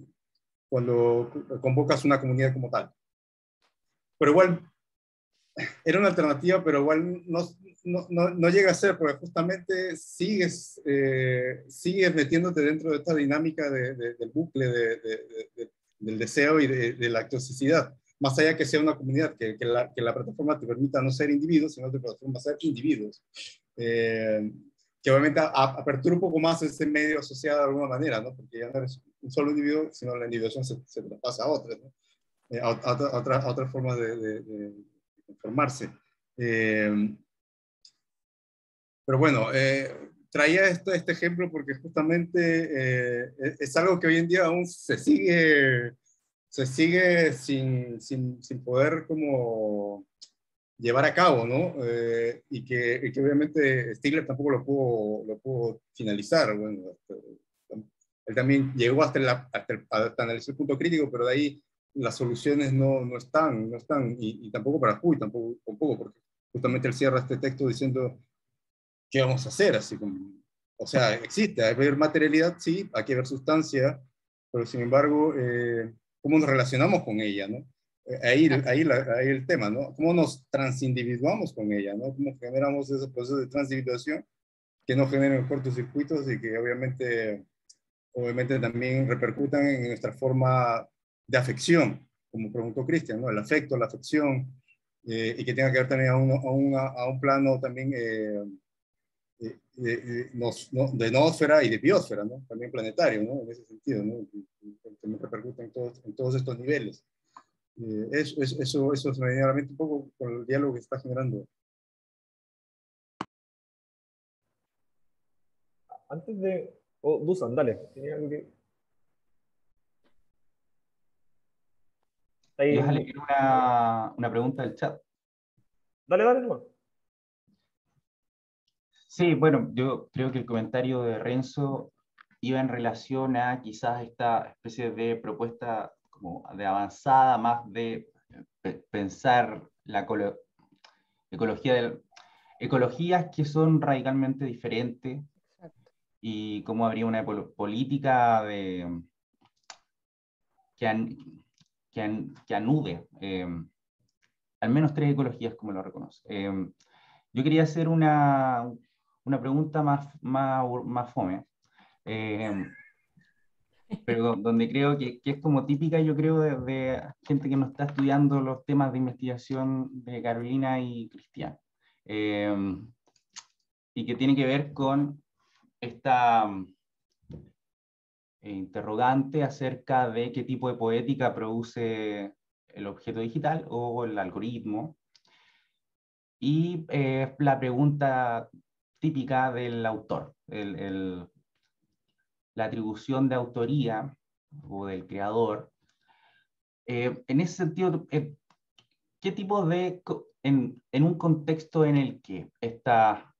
convocas una comunidad como tal. Pero igual, era una alternativa, pero igual no llega a ser, porque justamente sigues metiéndote dentro de esta dinámica del bucle del deseo y de la toxicidad. Más allá que sea una comunidad, que la plataforma te permita no ser individuos, sino que la plataforma ser individuos. Que obviamente apertura un poco más ese medio asociado de alguna manera, ¿no? Porque ya no eres un solo individuo, sino la individuación se traspasa a otras, ¿no? A otras formas de conformarse. Pero bueno, traía este ejemplo porque justamente es algo que hoy en día aún se sigue sin poder como llevar a cabo, ¿no? Y que obviamente Stigler tampoco lo pudo finalizar. Bueno, él también llegó hasta analizar el punto crítico, pero de ahí las soluciones no están, y tampoco para Puy, tampoco, porque justamente él cierra este texto diciendo, ¿qué vamos a hacer? Así como, o sea, existe, hay que ver materialidad, sí, hay que ver sustancia, pero sin embargo, ¿cómo nos relacionamos con ella, no? Ahí el tema, ¿no? ¿Cómo nos transindividuamos con ella, ¿no? ¿Cómo generamos esos procesos de transindividuación que no generen cortocircuitos y que obviamente también repercutan en nuestra forma de afección, como preguntó Cristian, ¿no? El afecto, la afección, y que tenga que ver también a un plano también de noósfera y de biosfera, ¿no? También planetario, ¿no? En ese sentido, ¿no? También repercute en todos estos niveles. Eso se me viene a la mente un poco con el diálogo que está generando. Antes de... Dusan, dale. ¿Tenía algo que...? ¿Ibas a leer una pregunta del chat? Dale, no. Sí, bueno, yo creo que el comentario de Renzo iba en relación a quizás esta especie de propuesta como de avanzada, más de pensar la ecología ecologías que son radicalmente diferentes. Exacto. Y cómo habría una política que anude al menos 3 ecologías como lo reconoce. Yo quería hacer una pregunta más fome, pero donde creo que es como típica, yo creo, de gente que no está estudiando los temas de investigación de Carolina y Cristian, y que tiene que ver con esta interrogante acerca de qué tipo de poética produce el objeto digital o el algoritmo. Y la pregunta típica del autor, la atribución de autoría o del creador. En ese sentido, ¿qué tipo de, en un contexto en el que esta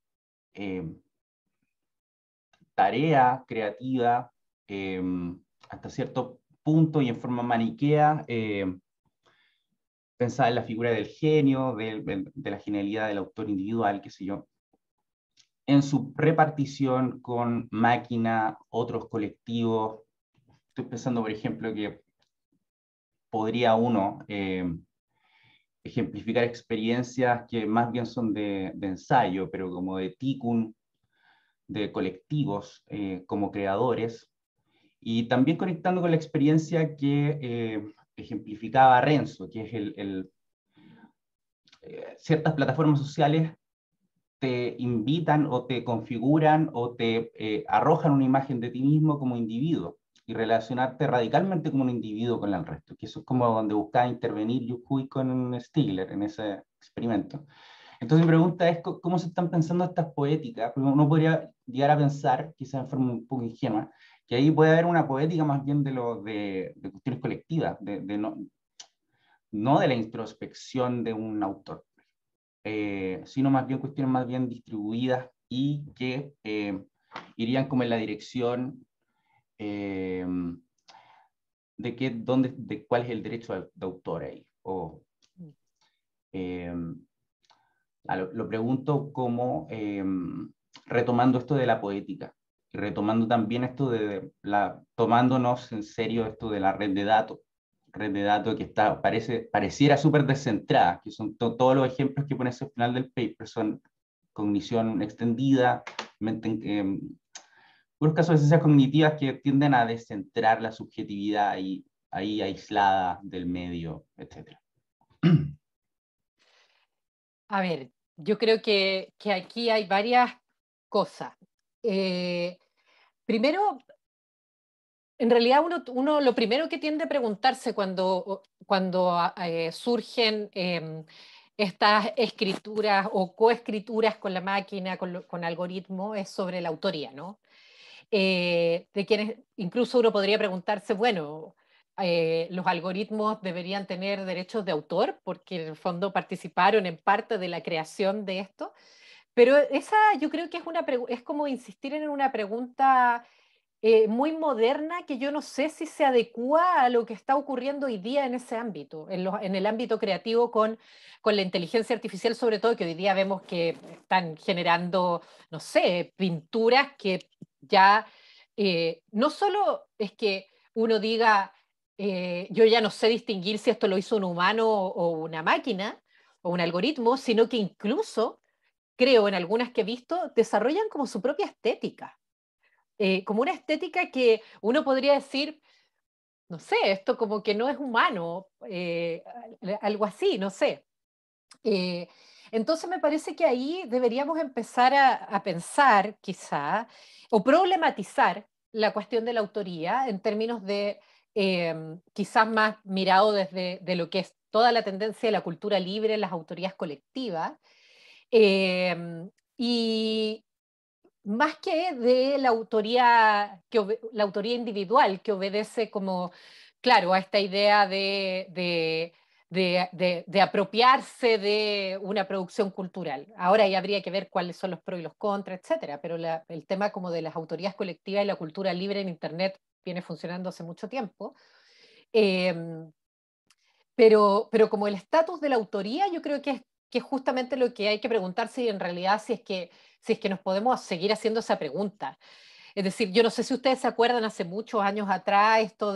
tarea creativa, hasta cierto punto y en forma maniquea, pensada en la figura del genio, de la genialidad del autor individual, qué sé yo, en su repartición con máquina, otros colectivos? Estoy pensando, por ejemplo, que podría uno ejemplificar experiencias que más bien son de ensayo, pero como de tikkun, de colectivos como creadores, y también conectando con la experiencia que ejemplificaba Renzo, que es ciertas plataformas sociales te invitan o te configuran o te arrojan una imagen de ti mismo como individuo y relacionarte radicalmente como un individuo con el resto, que eso es como donde buscaba intervenir Yuhui con Stigler en ese experimento. Entonces mi pregunta es, ¿cómo se están pensando estas poéticas? Porque uno podría llegar a pensar, quizás en forma un poco ingenua, que ahí puede haber una poética más bien de cuestiones colectivas, no de la introspección de un autor, sino más bien cuestiones más bien distribuidas y que irían como en la dirección de cuál es el derecho de autor ahí. Lo pregunto como retomando esto de la poética y retomando también esto tomándonos en serio esto de la red de datos que pareciera súper descentrada, que son todos los ejemplos que pones al final del paper, son cognición extendida, puros casos de ciencias cognitivas que tienden a descentrar la subjetividad ahí aislada del medio, etc. A ver, yo creo que aquí hay varias cosas. Primero, en realidad uno lo primero que tiende a preguntarse cuando surgen estas escrituras o coescrituras con la máquina, con algoritmos, es sobre la autoría, ¿no? De quienes incluso uno podría preguntarse, bueno, los algoritmos deberían tener derechos de autor porque en el fondo participaron en parte de la creación de esto, pero esa yo creo que es como insistir en una pregunta muy moderna que yo no sé si se adecúa a lo que está ocurriendo hoy día en ese ámbito, en el ámbito creativo con la inteligencia artificial, sobre todo, que hoy día vemos que están generando, no sé, pinturas que ya no solo es que uno diga, yo ya no sé distinguir si esto lo hizo un humano o una máquina o un algoritmo, sino que incluso, creo en algunas que he visto, desarrollan como su propia estética, como una estética que uno podría decir, no sé, esto como que no es humano, algo así, no sé. Eh, entonces me parece que ahí deberíamos empezar a pensar quizá o problematizar la cuestión de la autoría en términos de quizás más mirado desde de lo que es toda la tendencia de la cultura libre, las autorías colectivas, eh, y más que de la autoría, la autoría individual que obedece como, claro, a esta idea de apropiarse de una producción cultural. Ahora ya habría que ver cuáles son los pros y los contras, etcétera, pero el tema como de las autorías colectivas y la cultura libre en Internet viene funcionando hace mucho tiempo. Eh, pero como el estatus de la autoría, yo creo que es justamente lo que hay que preguntarse y en realidad si es que nos podemos seguir haciendo esa pregunta. Es decir, yo no sé si ustedes se acuerdan hace muchos años atrás esto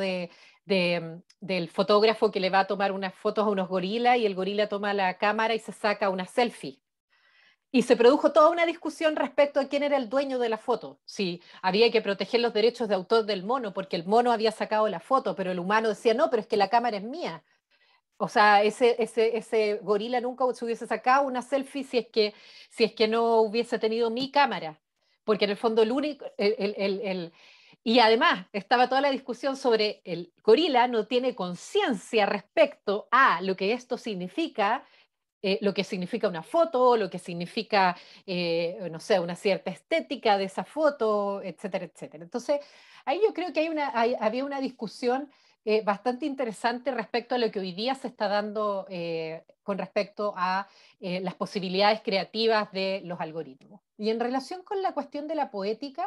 del fotógrafo que le va a tomar unas fotos a unos gorilas y el gorila toma la cámara y se saca una selfie. Y se produjo toda una discusión respecto a quién era el dueño de la foto. Si había que proteger los derechos de autor del mono porque el mono había sacado la foto, pero el humano decía, no, pero es que la cámara es mía. O sea, ese gorila nunca se hubiese sacado una selfie si es que no hubiese tenido mi cámara. Porque en el fondo el único... Y además estaba toda la discusión sobre el gorila no tiene conciencia respecto a lo que esto significa, lo que significa una foto, lo que significa, no sé, una cierta estética de esa foto, etcétera, etcétera. Entonces, ahí yo creo que había una discusión bastante interesante respecto a lo que hoy día se está dando con respecto a las posibilidades creativas de los algoritmos. Y en relación con la cuestión de la poética,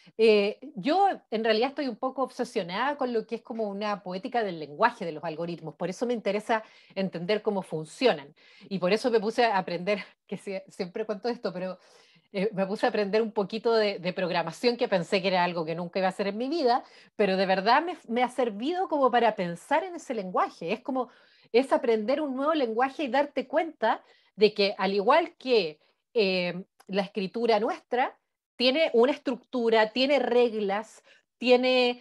yo en realidad estoy un poco obsesionada con lo que es como una poética del lenguaje de los algoritmos, por eso me interesa entender cómo funcionan. Y por eso me puse a aprender, que siempre cuento esto, pero me puse a aprender un poquito de programación que pensé que era algo que nunca iba a hacer en mi vida, pero de verdad me ha servido como para pensar en ese lenguaje. Es aprender un nuevo lenguaje y darte cuenta de que al igual que la escritura nuestra, tiene una estructura, tiene reglas, tiene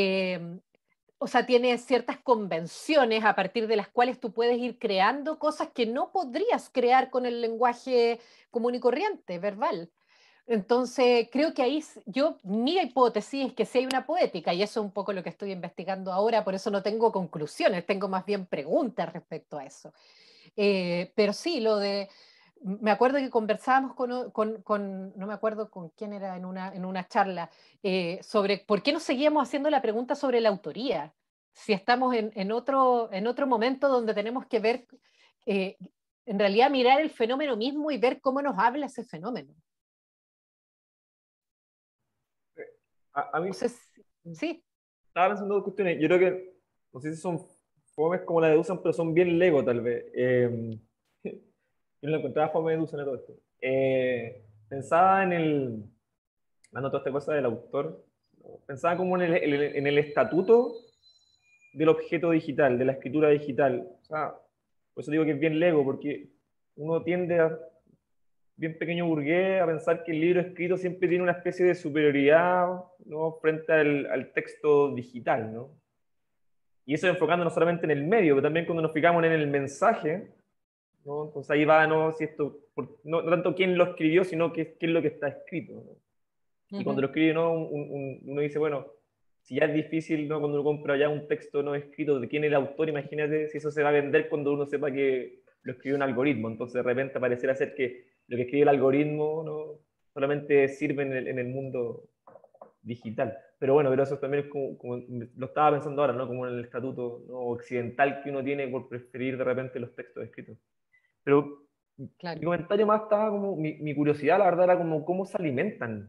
o sea, tiene ciertas convenciones a partir de las cuales tú puedes ir creando cosas que no podrías crear con el lenguaje común y corriente, verbal. Entonces, creo que ahí mi hipótesis es que sí hay una poética, y eso es un poco lo que estoy investigando ahora, por eso no tengo conclusiones, tengo más bien preguntas respecto a eso. Pero sí, me acuerdo que conversábamos no me acuerdo con quién era en una charla, sobre por qué no seguíamos haciendo la pregunta sobre la autoría, si estamos en otro momento donde tenemos que ver, eh, en realidad mirar el fenómeno mismo y ver cómo nos habla ese fenómeno. A mí, No sé sí. estaba pensando dos cuestiones. Yo creo que, no sé si son fomes como la de Dusan, pero son bien Lego, tal vez. Yo no lo encontraba fome de Dusan en todo esto. Pensaba dando toda esta cosa del autor, pensaba como en el estatuto del objeto digital, de la escritura digital. O sea, por eso digo que es bien Lego, porque uno tiende bien pequeño burgués, a pensar que el libro escrito siempre tiene una especie de superioridad, ¿no?, frente al texto digital, ¿no? Y eso enfocando no solamente en el medio, pero también cuando nos fijamos en el mensaje, ¿no? Entonces ahí va, ¿no?, si esto, no tanto quién lo escribió, sino qué es lo que está escrito, ¿no? Y cuando lo escribe, ¿no?, uno dice, bueno, si ya es difícil, ¿no?, cuando uno compra ya un texto no escrito de quién es el autor, imagínate si eso se va a vender cuando uno sepa que lo escribió un algoritmo. Entonces de repente pareciera ser que lo que escribe el algoritmo no solamente sirve en el mundo digital. Pero bueno, pero eso también es como lo estaba pensando ahora, ¿no? Como en el estatuto, ¿no?, occidental que uno tiene por preferir de repente los textos escritos. Pero Claro. mi comentario más estaba como, mi curiosidad, la verdad, era como cómo se alimentan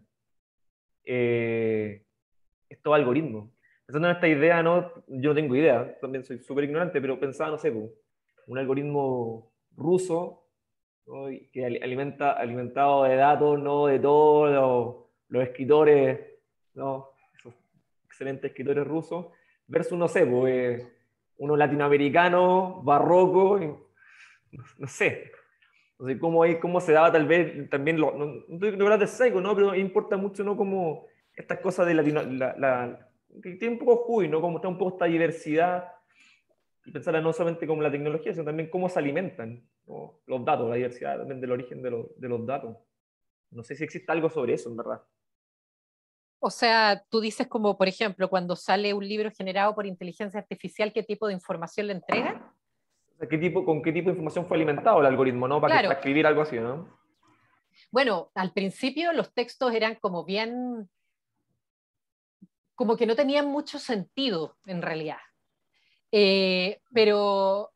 estos algoritmos. Pensando en esta idea, ¿no? Yo no tengo idea, también soy súper ignorante, pero pensaba, no sé, pues, un algoritmo ruso, ¿no?, y que alimentado de datos, ¿no?, de todos los escritores, ¿no?, esos excelentes escritores rusos, versus, no sé, pues, uno latinoamericano, barroco, no sé. No sé cómo se daba tal vez también, no estoy hablando de Saigo, ¿no?, pero importa mucho, ¿no?, como estas cosas de que tiene un poco Juy, ¿no?, como está un poco esta diversidad, y pensarla no solamente como la tecnología, sino también cómo se alimentan, ¿no?, los datos, la diversidad también del origen de los datos. No sé si existe algo sobre eso, en verdad. O sea, tú dices como, por ejemplo, cuando sale un libro generado por inteligencia artificial, ¿qué tipo de información le entrega? O sea, ¿con qué tipo de información fue alimentado el algoritmo, ¿no?, para Claro. escribir algo así, ¿no? Bueno, al principio los textos eran como bien, como que no tenían mucho sentido en realidad. Pero,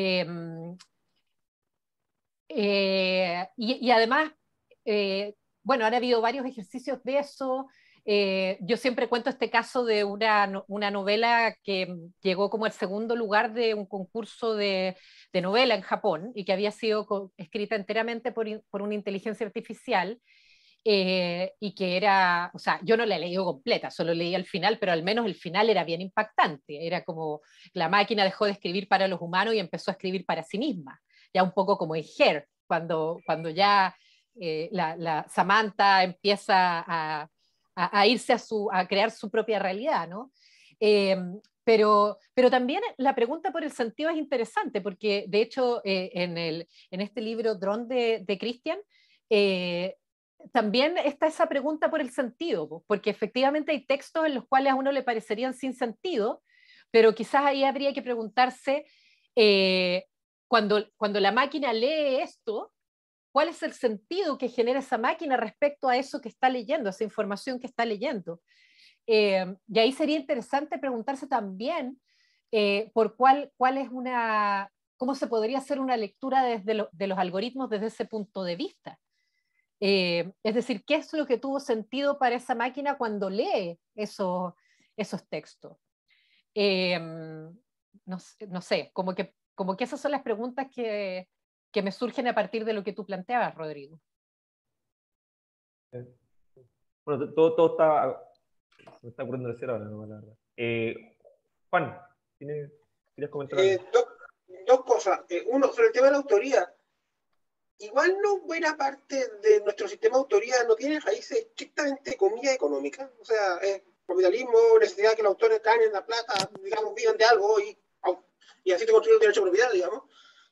y además, bueno, han habido varios ejercicios de eso. Yo siempre cuento este caso de una novela que llegó como el segundo lugar de un concurso de novela en Japón y que había sido escrita enteramente por una inteligencia artificial. Y que era, o sea, yo no la he leído completa, solo leí el final, pero al menos el final era bien impactante. Era como la máquina dejó de escribir para los humanos y empezó a escribir para sí misma, ya un poco como en Her, cuando ya la Samantha empieza a irse a crear su propia realidad, ¿no? Pero también la pregunta por el sentido es interesante, porque de hecho en este libro Drone de Christian, también está esa pregunta por el sentido, porque efectivamente hay textos en los cuales a uno le parecerían sin sentido, pero quizás ahí habría que preguntarse, cuando la máquina lee esto, ¿cuál es el sentido que genera esa máquina respecto a eso que está leyendo, a esa información que está leyendo? Y ahí sería interesante preguntarse también por cuál es cómo se podría hacer una lectura de los algoritmos desde ese punto de vista. Es decir, ¿qué es lo que tuvo sentido para esa máquina cuando lee esos textos? No sé, como que esas son las preguntas que me surgen a partir de lo que tú planteabas, Rodrigo. Bueno, todo está... Se me está ocurriendo decir ahora, no, la verdad. Juan, ¿quieres comentar algo? Dos cosas. Uno, sobre el tema de la autoría. Igual no buena parte de nuestro sistema de autoría no tiene raíces estrictamente, comillas, económicas. O sea, es capitalismo, necesidad que los autores ganen la plata, digamos, vivan de algo y así te construyen el derecho de propiedad, digamos.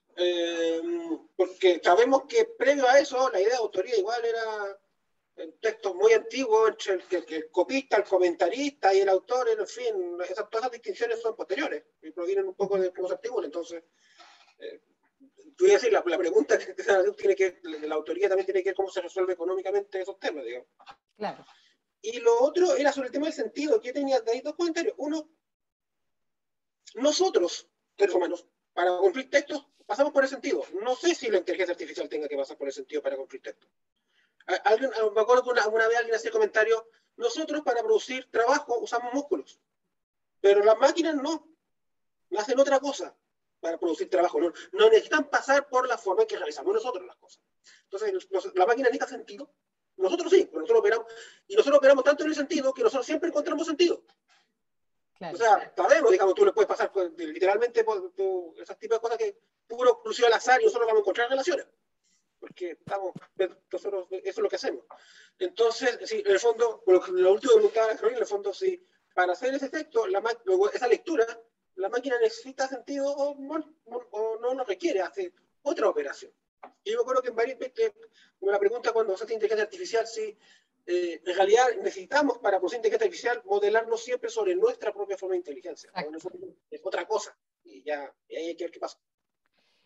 Porque sabemos que previo a eso la idea de autoría igual era en textos muy antiguos entre el copista, el comentarista y el autor, en fin, todas esas distinciones son posteriores y provienen un poco de cómo se articulan. Entonces, tú ibas a decir, la pregunta que tiene que la autoría también tiene que ver cómo se resuelve económicamente esos temas, digamos. Claro. Y lo otro era sobre el tema del sentido, que tenía de ahí dos comentarios. Uno, nosotros, seres humanos, para cumplir textos, pasamos por el sentido. No sé si la inteligencia artificial tenga que pasar por el sentido para cumplir textos. Me acuerdo que una vez alguien hacía el comentario, nosotros para producir trabajo usamos músculos, pero las máquinas no, hacen otra cosa para producir trabajo, no necesitan pasar por la forma en que realizamos nosotros las cosas. Entonces, la máquina necesita sentido, nosotros sí, pero nosotros operamos, y nosotros operamos tanto en el sentido que nosotros siempre encontramos sentido. Claro. O sea, sabemos, digamos, tú le puedes pasar literalmente esas tipos de cosas que puro exclusivo al azar y nosotros vamos a encontrar relaciones. Porque nosotros, eso es lo que hacemos. Entonces, sí, en el fondo, lo último que preguntaba en el fondo, sí, para hacer ese efecto, esa lectura, la máquina necesita sentido o no lo requiere, hace otra operación. Y yo me acuerdo que en varias veces, como la pregunta cuando se hace inteligencia artificial, sí, en realidad necesitamos para producir inteligencia artificial modelarnos siempre sobre nuestra propia forma de inteligencia. Es otra cosa. Y ahí hay que ver qué pasa.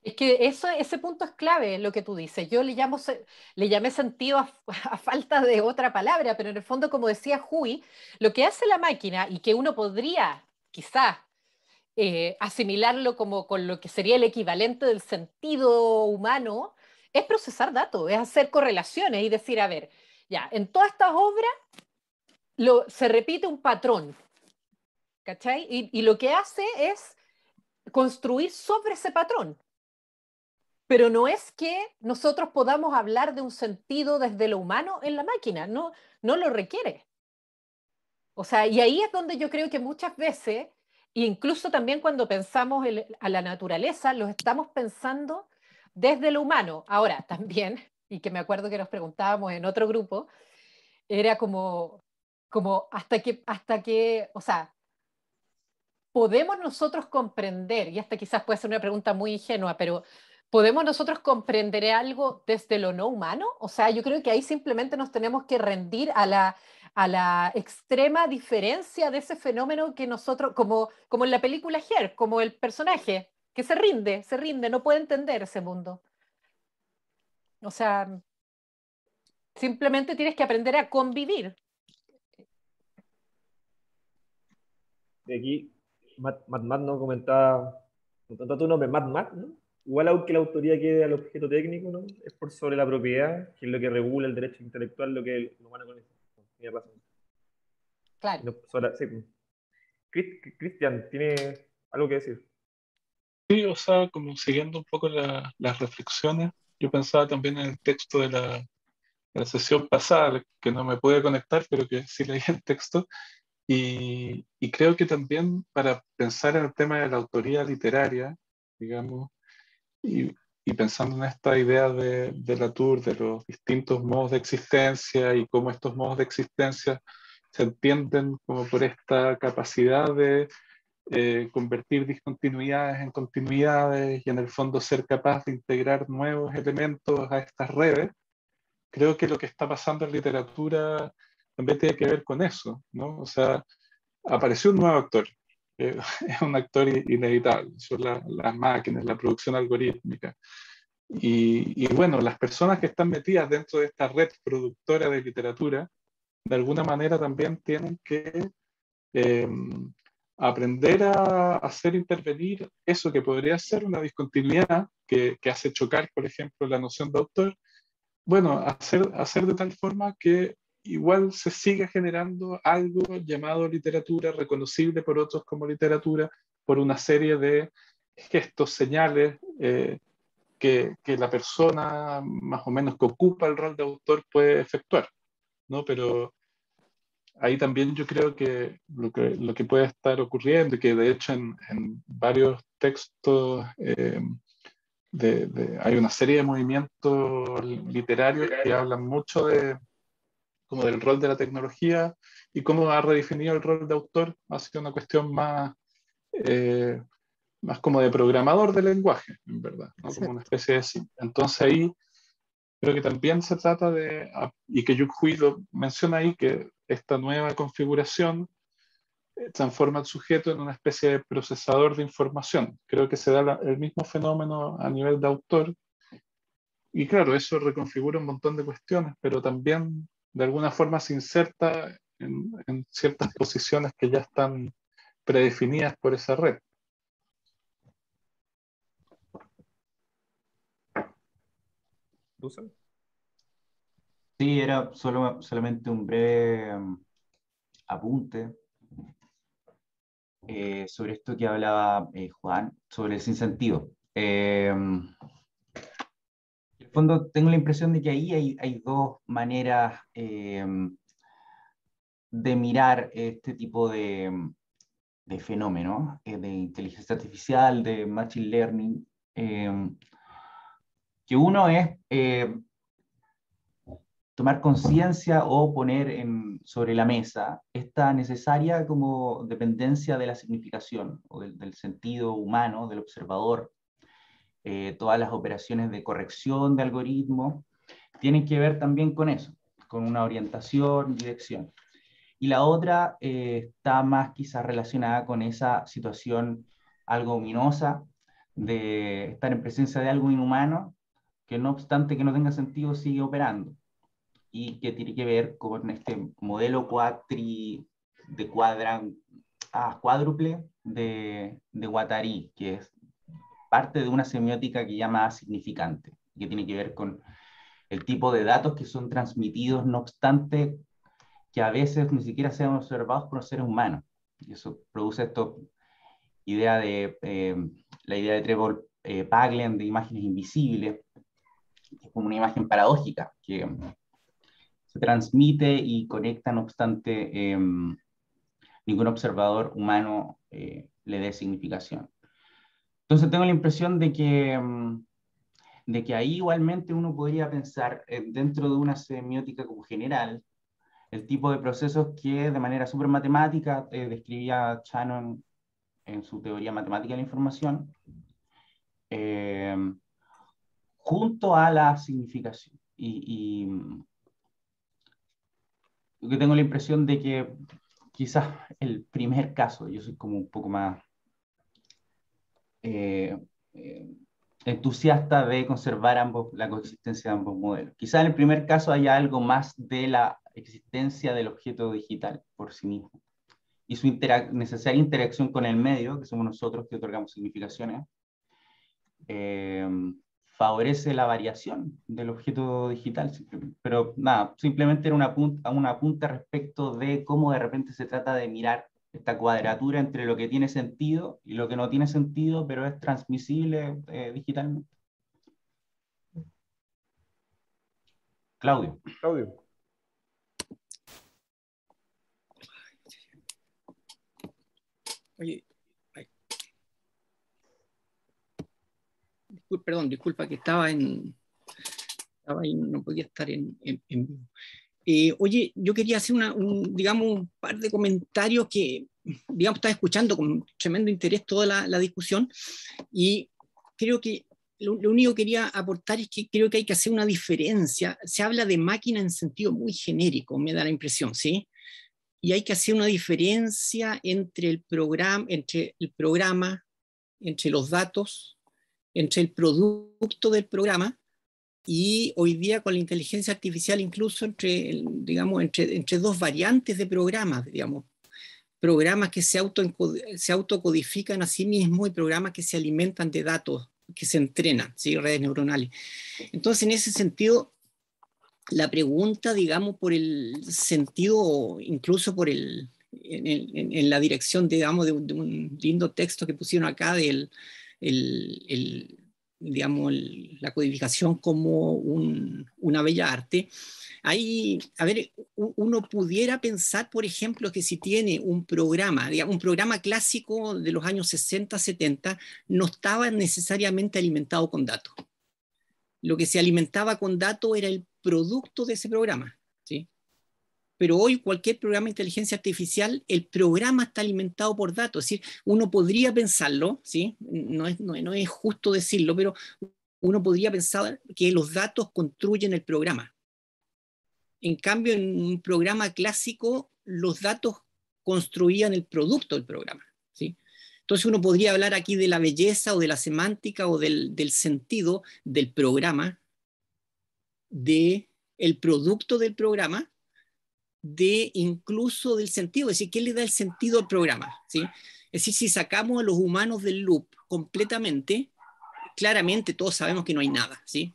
Es que ese punto es clave, lo que tú dices. Yo le llamé sentido a falta de otra palabra, pero en el fondo, como decía Hui, lo que hace la máquina y que uno podría quizás asimilarlo como con lo que sería el equivalente del sentido humano, es procesar datos, es hacer correlaciones y decir, a ver, ya, en todas estas obras se repite un patrón, ¿cachai? Y lo que hace es construir sobre ese patrón. Pero no es que nosotros podamos hablar de un sentido desde lo humano en la máquina, no, no lo requiere. O sea, y ahí es donde yo creo que muchas veces, incluso también cuando pensamos a la naturaleza, lo estamos pensando desde lo humano. Ahora, también, y que me acuerdo que nos preguntábamos en otro grupo, era como hasta que, o sea, podemos nosotros comprender, y esta quizás puede ser una pregunta muy ingenua, pero ¿podemos nosotros comprender algo desde lo no humano? O sea, yo creo que ahí simplemente nos tenemos que rendir a la extrema diferencia de ese fenómeno que nosotros, como en la película Her, como el personaje, que se rinde, no puede entender ese mundo. O sea, simplemente tienes que aprender a convivir. De aquí, Matt no comentaba, contando tu nombre, Matt, ¿no? Igual aunque la autoría quede al objeto técnico, ¿no? Es por sobre la propiedad, que es lo que regula el derecho intelectual, lo que el humano conoce. Tiene razón. Claro. No, sí. Cristian, ¿tiene algo que decir? Sí, o sea, como siguiendo un poco las reflexiones, yo pensaba también en el texto de la sesión pasada, que no me pude conectar, pero que sí leí el texto, y creo que también para pensar en el tema de la autoría literaria, digamos, y pensando en esta idea de Latour, de los distintos modos de existencia y cómo estos modos de existencia se entienden como por esta capacidad de convertir discontinuidades en continuidades y en el fondo ser capaz de integrar nuevos elementos a estas redes. Creo que lo que está pasando en literatura también tiene que ver con eso, ¿no? O sea, apareció un nuevo actor, es un actor inevitable, son las máquinas, la producción algorítmica. Y bueno, las personas que están metidas dentro de esta red productora de literatura, de alguna manera también tienen que eh, aprender a hacer intervenir eso que podría ser una discontinuidad que hace chocar, por ejemplo, la noción de autor, bueno, hacer de tal forma que igual se siga generando algo llamado literatura, reconocible por otros como literatura, por una serie de gestos, señales que la persona más o menos que ocupa el rol de autor puede efectuar, ¿no? Pero ahí también yo creo que lo que puede estar ocurriendo, y que de hecho en varios textos hay una serie de movimientos literarios que hablan mucho como del rol de la tecnología y cómo ha redefinido el rol de autor hacia una cuestión más como de programador de lenguaje, en verdad, ¿no? Como una Exacto. especie de... Entonces ahí creo que también se trata y que Yu Hui lo menciona ahí, que esta nueva configuración transforma al sujeto en una especie de procesador de información. Creo que se da el mismo fenómeno a nivel de autor, y claro, eso reconfigura un montón de cuestiones, pero también de alguna forma se inserta en ciertas posiciones que ya están predefinidas por esa red. ¿Dusan? Sí, era solamente un breve apunte sobre esto que hablaba Juan, sobre el sinsentido. En el fondo tengo la impresión de que ahí hay dos maneras de mirar este tipo de fenómenos, de inteligencia artificial, de machine learning, que uno es tomar conciencia o poner sobre la mesa esta necesaria como dependencia de la significación o del sentido humano, del observador. Todas las operaciones de corrección de algoritmos tienen que ver también con eso, con una orientación, dirección. Y la otra está más quizás relacionada con esa situación algo ominosa de estar en presencia de algo inhumano que no obstante que no tenga sentido sigue operando, y que tiene que ver con este modelo cuádruple de Guattari, que es parte de una semiótica que llama significante, que tiene que ver con el tipo de datos que son transmitidos, no obstante que a veces ni siquiera sean observados por los seres humanos. Y eso produce esta idea la idea de Trevor Paglen de imágenes invisibles, que es como una imagen paradójica, que se transmite y conecta, no obstante ningún observador humano le dé significación. Entonces tengo la impresión de que ahí igualmente uno podría pensar dentro de una semiótica como general, el tipo de procesos que de manera súper matemática describía Shannon en su teoría matemática de la información, junto a la significación. Y yo tengo la impresión de que quizás el primer caso, yo soy como un poco más entusiasta de conservar la coexistencia de ambos modelos. Quizás en el primer caso haya algo más de la existencia del objeto digital por sí mismo y su necesaria interacción con el medio, que somos nosotros que otorgamos significaciones, favorece la variación del objeto digital. Pero nada, simplemente era una punta respecto de cómo de repente se trata de mirar esta cuadratura entre lo que tiene sentido y lo que no tiene sentido, pero es transmisible digitalmente. Claudio. Oye, disculpa que estaba ahí, no podía estar en vivo. Oye, yo quería hacer digamos, un par de comentarios que, digamos, estaba escuchando con tremendo interés toda la discusión, y creo que lo único que quería aportar es que creo que hay que hacer una diferencia. Se habla de máquina en sentido muy genérico, me da la impresión, ¿sí? Y hay que hacer una diferencia entre el programa, entre los datos, entre el producto del programa, y hoy día con la inteligencia artificial incluso entre dos variantes de programas, digamos, programas que se autocodifican a sí mismos y programas que se alimentan de datos, que se entrenan, ¿sí? Redes neuronales. Entonces, en ese sentido, la pregunta, digamos, por el sentido, incluso en la dirección, digamos, de un lindo texto que pusieron acá digamos, la codificación como una bella arte. Ahí, a ver, uno pudiera pensar, por ejemplo, que si tiene un programa, digamos, un programa clásico de los años 60, 70, no estaba necesariamente alimentado con datos. Lo que se alimentaba con datos era el producto de ese programa, ¿sí? Pero hoy cualquier programa de inteligencia artificial, el programa está alimentado por datos. Es decir, uno podría pensarlo, ¿sí? No es justo decirlo, pero uno podría pensar que los datos construyen el programa. En cambio, en un programa clásico, los datos construían el producto del programa, ¿sí? Entonces uno podría hablar aquí de la belleza o de la semántica o del sentido del programa, del producto del programa, incluso del sentido, es decir, ¿qué le da el sentido al programa? ¿Sí? Es decir, si sacamos a los humanos del loop completamente, claramente todos sabemos que no hay nada, ¿sí?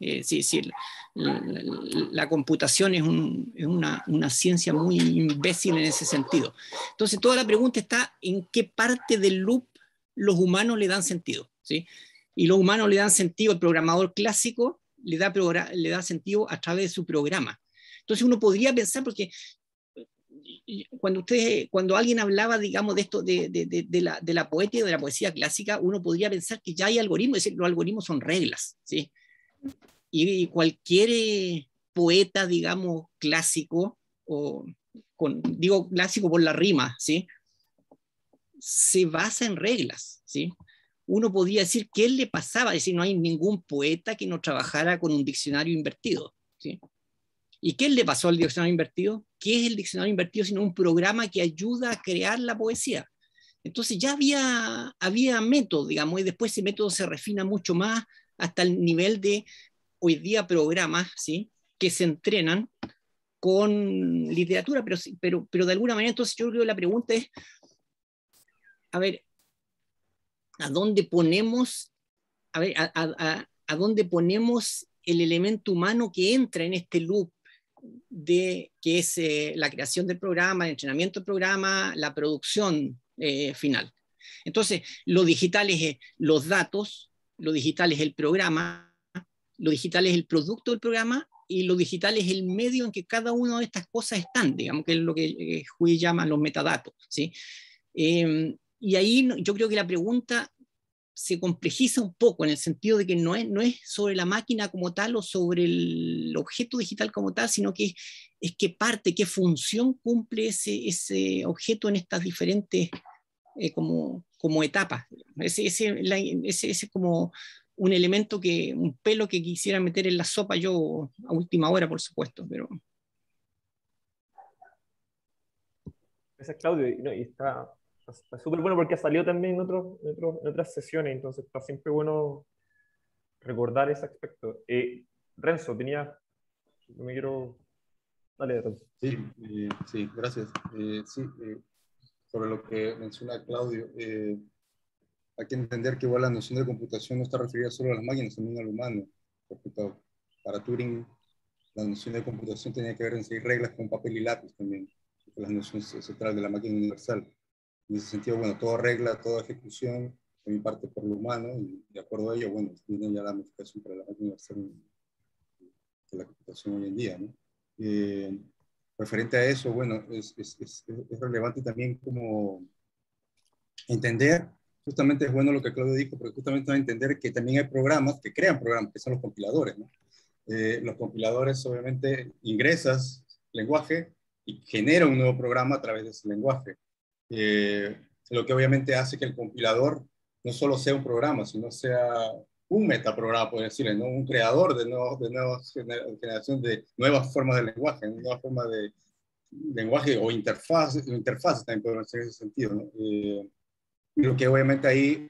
La computación es una ciencia muy imbécil en ese sentido. Entonces, toda la pregunta está en qué parte del loop los humanos le dan sentido, ¿sí? Y los humanos le dan sentido, el programador clásico le da sentido a través de su programa. Entonces uno podría pensar, porque cuando alguien hablaba, digamos, de esto, de la poética, de la poesía clásica, uno podría pensar que ya hay algoritmos, es decir, los algoritmos son reglas, ¿sí? Y cualquier poeta, digamos, clásico, digo clásico por la rima, ¿sí? Se basa en reglas, ¿sí? Uno podría decir, ¿qué le pasaba? Es decir, no hay ningún poeta que no trabajara con un diccionario invertido, ¿sí? ¿Y qué le pasó al diccionario invertido? ¿Qué es el diccionario invertido sino un programa que ayuda a crear la poesía? Entonces ya había método, digamos, y después ese método se refina mucho más hasta el nivel de hoy día programas, ¿sí?, que se entrenan con literatura, pero de alguna manera. Entonces yo creo que la pregunta es, a ver, ¿a dónde ponemos, a dónde ponemos el elemento humano que entra en este loop de que es la creación del programa, el entrenamiento del programa, la producción final? Entonces, lo digital es los datos, lo digital es el programa, lo digital es el producto del programa, y lo digital es el medio en que cada una de estas cosas están, digamos, que es lo que Hui llama los metadatos, ¿sí? Y ahí yo creo que la pregunta se complejiza un poco, en el sentido de que no es sobre la máquina como tal o sobre el objeto digital como tal, sino que es qué parte, qué función cumple ese objeto en estas diferentes como etapas. Ese es como un elemento, un pelo que quisiera meter en la sopa yo a última hora, por supuesto, pero... Gracias, Claudio. Y está súper bueno porque ha salido también en otras sesiones, entonces está siempre bueno recordar ese aspecto. Renzo, no me quiero... Dale, Renzo. Sí, gracias. Sobre lo que menciona Claudio, hay que entender que igual la noción de computación no está referida solo a las máquinas, también al humano. Porque para Turing, la noción de computación tenía que ver en seguir reglas con papel y lápiz también, que es la noción central de la máquina universal. En ese sentido, bueno, toda regla, toda ejecución, también parte por lo humano, y de acuerdo a ello, bueno, tiene ya la modificación para la máquina universal de la computación hoy en día, ¿no? Referente a eso, bueno, es relevante también como entender, justamente es bueno lo que Claudio dijo, porque justamente va a entender que también hay programas que crean programas, que son los compiladores, ¿no? Los compiladores, obviamente, ingresas lenguaje y genera un nuevo programa a través de ese lenguaje. Lo que obviamente hace que el compilador no solo sea un programa, sino sea un metaprograma, por decirlo, ¿no? Un creador de nuevas generación de nuevas formas de lenguaje, nuevas formas de lenguaje o interfaces también podemos decir en ese sentido, ¿no? Lo que obviamente ahí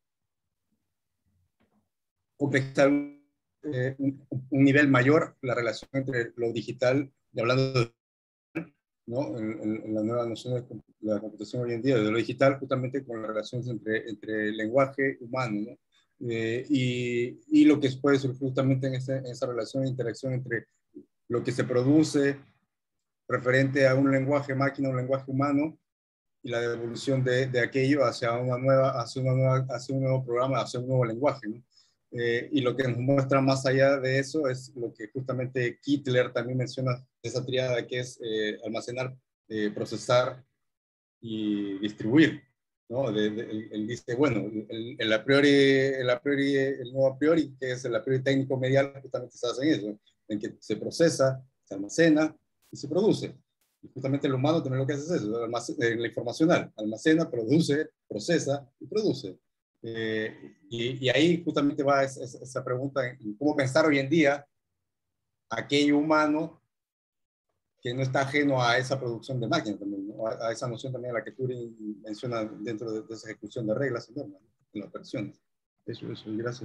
compleja un nivel mayor la relación entre lo digital, y hablando de, ¿no?, en la nueva noción de la computación hoy en día, de lo digital, justamente con las relaciones entre el lenguaje humano, ¿no? Y lo que puede surgir justamente en esa relación de interacción entre lo que se produce referente a un lenguaje máquina, un lenguaje humano, y la devolución de aquello hacia un nuevo programa, hacia un nuevo lenguaje, ¿no? Y lo que nos muestra más allá de eso es lo que justamente Kittler también menciona, esa tríada que es almacenar, procesar y distribuir, ¿no? Él dice, bueno, el a priori, el nuevo a priori, que es el a priori técnico medial, justamente se hace en eso, en que se procesa, se almacena y se produce. Y justamente el humano también lo que hace es eso, la informacional, almacena, produce, procesa y produce. Y ahí justamente va esa pregunta en cómo pensar hoy en día aquello humano que no está ajeno a esa producción de máquinas también, ¿no? A esa noción también a la que Turing menciona dentro de esa ejecución de reglas y normas, ¿no?, en las operaciones. Eso, gracias.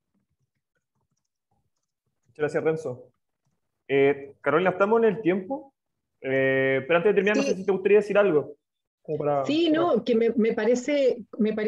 Muchas gracias, Renzo. Carolina, estamos en el tiempo, pero antes de terminar, sí, no sé si te gustaría decir algo. Sí, no, que me parece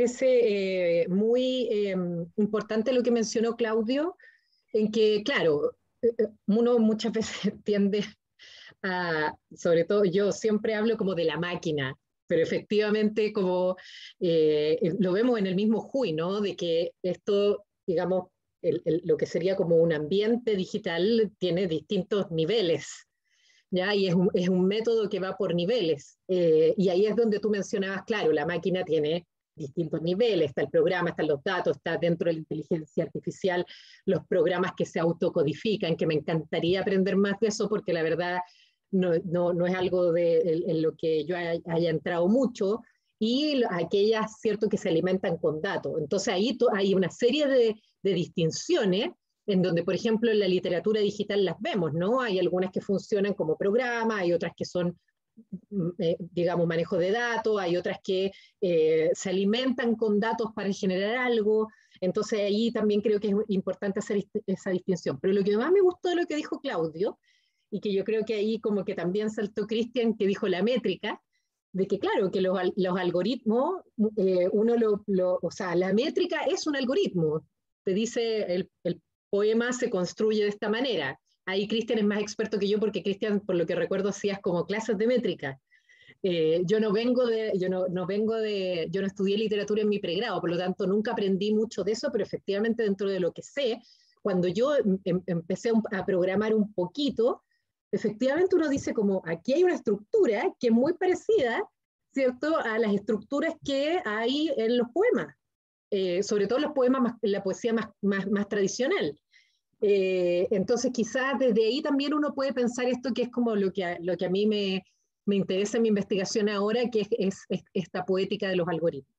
muy importante lo que mencionó Claudio, en que, claro, uno muchas veces tiende a, sobre todo yo siempre hablo como de la máquina, pero efectivamente como lo vemos en el mismo Hui, ¿no? De que esto, digamos, lo que sería como un ambiente digital tiene distintos niveles, ¿ya? Y es un método que va por niveles. Y ahí es donde tú mencionabas, claro, la máquina tiene distintos niveles, está el programa, están los datos, está dentro de la inteligencia artificial, los programas que se autocodifican, que me encantaría aprender más de eso, porque la verdad no es algo en lo que yo haya entrado mucho, y aquellas, cierto, que se alimentan con datos. Entonces ahí hay una serie de distinciones en donde, por ejemplo, en la literatura digital las vemos, ¿no? Hay algunas que funcionan como programa, hay otras que son digamos, manejo de datos, hay otras que se alimentan con datos para generar algo. Entonces ahí también creo que es importante hacer esa distinción. Pero lo que más me gustó de lo que dijo Claudio, y que yo creo que ahí como que también saltó Cristian, que dijo la métrica, de que claro, que los algoritmos, o sea, la métrica es un algoritmo. Te dice, el poema se construye de esta manera. Ahí Cristian es más experto que yo, porque Cristian, por lo que recuerdo, hacías como clases de métrica. Yo no estudié literatura en mi pregrado, por lo tanto nunca aprendí mucho de eso, pero efectivamente dentro de lo que sé, cuando yo empecé a programar un poquito, efectivamente uno dice como, aquí hay una estructura que es muy parecida, ¿cierto?, a las estructuras que hay en los poemas, sobre todo los poemas, la poesía más tradicional. Entonces quizás desde ahí también uno puede pensar esto, que es como lo que a mí me interesa en mi investigación ahora, que es esta poética de los algoritmos.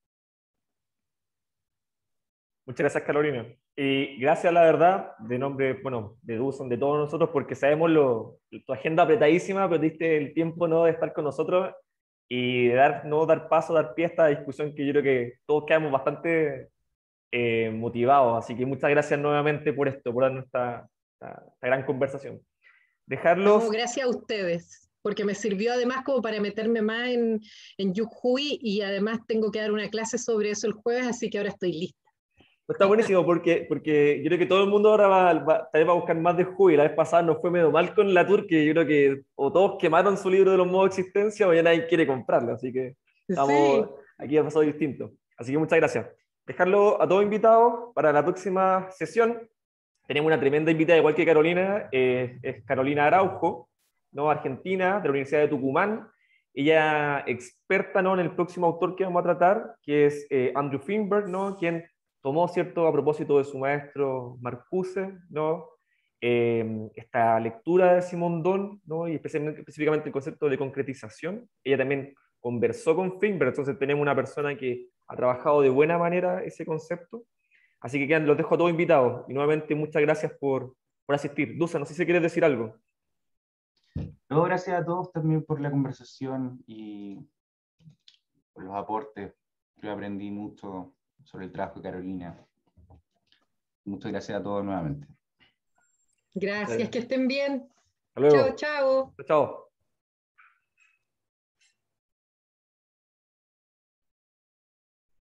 Muchas gracias, Carolina. Y gracias, la verdad, de nombre, bueno, de Dusan, de todos nosotros, porque sabemos tu agenda apretadísima, pero diste el tiempo, ¿no?, de estar con nosotros y de dar paso, dar pie a esta discusión que yo creo que todos quedamos bastante motivados. Así que muchas gracias nuevamente por esto, por darnos esta gran conversación. Dejarlos... No, gracias a ustedes, porque me sirvió además como para meterme más en Yujuy, y además tengo que dar una clase sobre eso el jueves, así que ahora estoy lista. Está buenísimo porque yo creo que todo el mundo ahora tal vez va a buscar más de Jujuy. La vez pasada nos fue medio mal con Latour, que yo creo que o todos quemaron su libro de los modos de existencia o ya nadie quiere comprarlo. Así que Sí. aquí ha pasado distinto. Así que muchas gracias. Dejarlo a todos invitados para la próxima sesión. Tenemos una tremenda invitada, igual que Carolina, es Carolina Araujo, ¿no?, argentina, de la Universidad de Tucumán. Ella experta, ¿no?, en el próximo autor que vamos a tratar, que es Andrew Finberg, ¿no?, quien tomó, ¿cierto?, a propósito de su maestro Marcuse, ¿no?, esta lectura de Simondon, ¿no?, y específicamente el concepto de concretización. Ella también conversó con Finberg, entonces tenemos una persona que ha trabajado de buena manera ese concepto. Así que los dejo a todos invitados. Y nuevamente, muchas gracias por asistir. Dusan, no sé si quieres decir algo. No, gracias a todos también por la conversación y por los aportes. Yo aprendí mucho sobre el trabajo de Carolina. Muchas gracias a todos nuevamente. Gracias, que estén bien. Hasta luego. Chao, chao. Chao.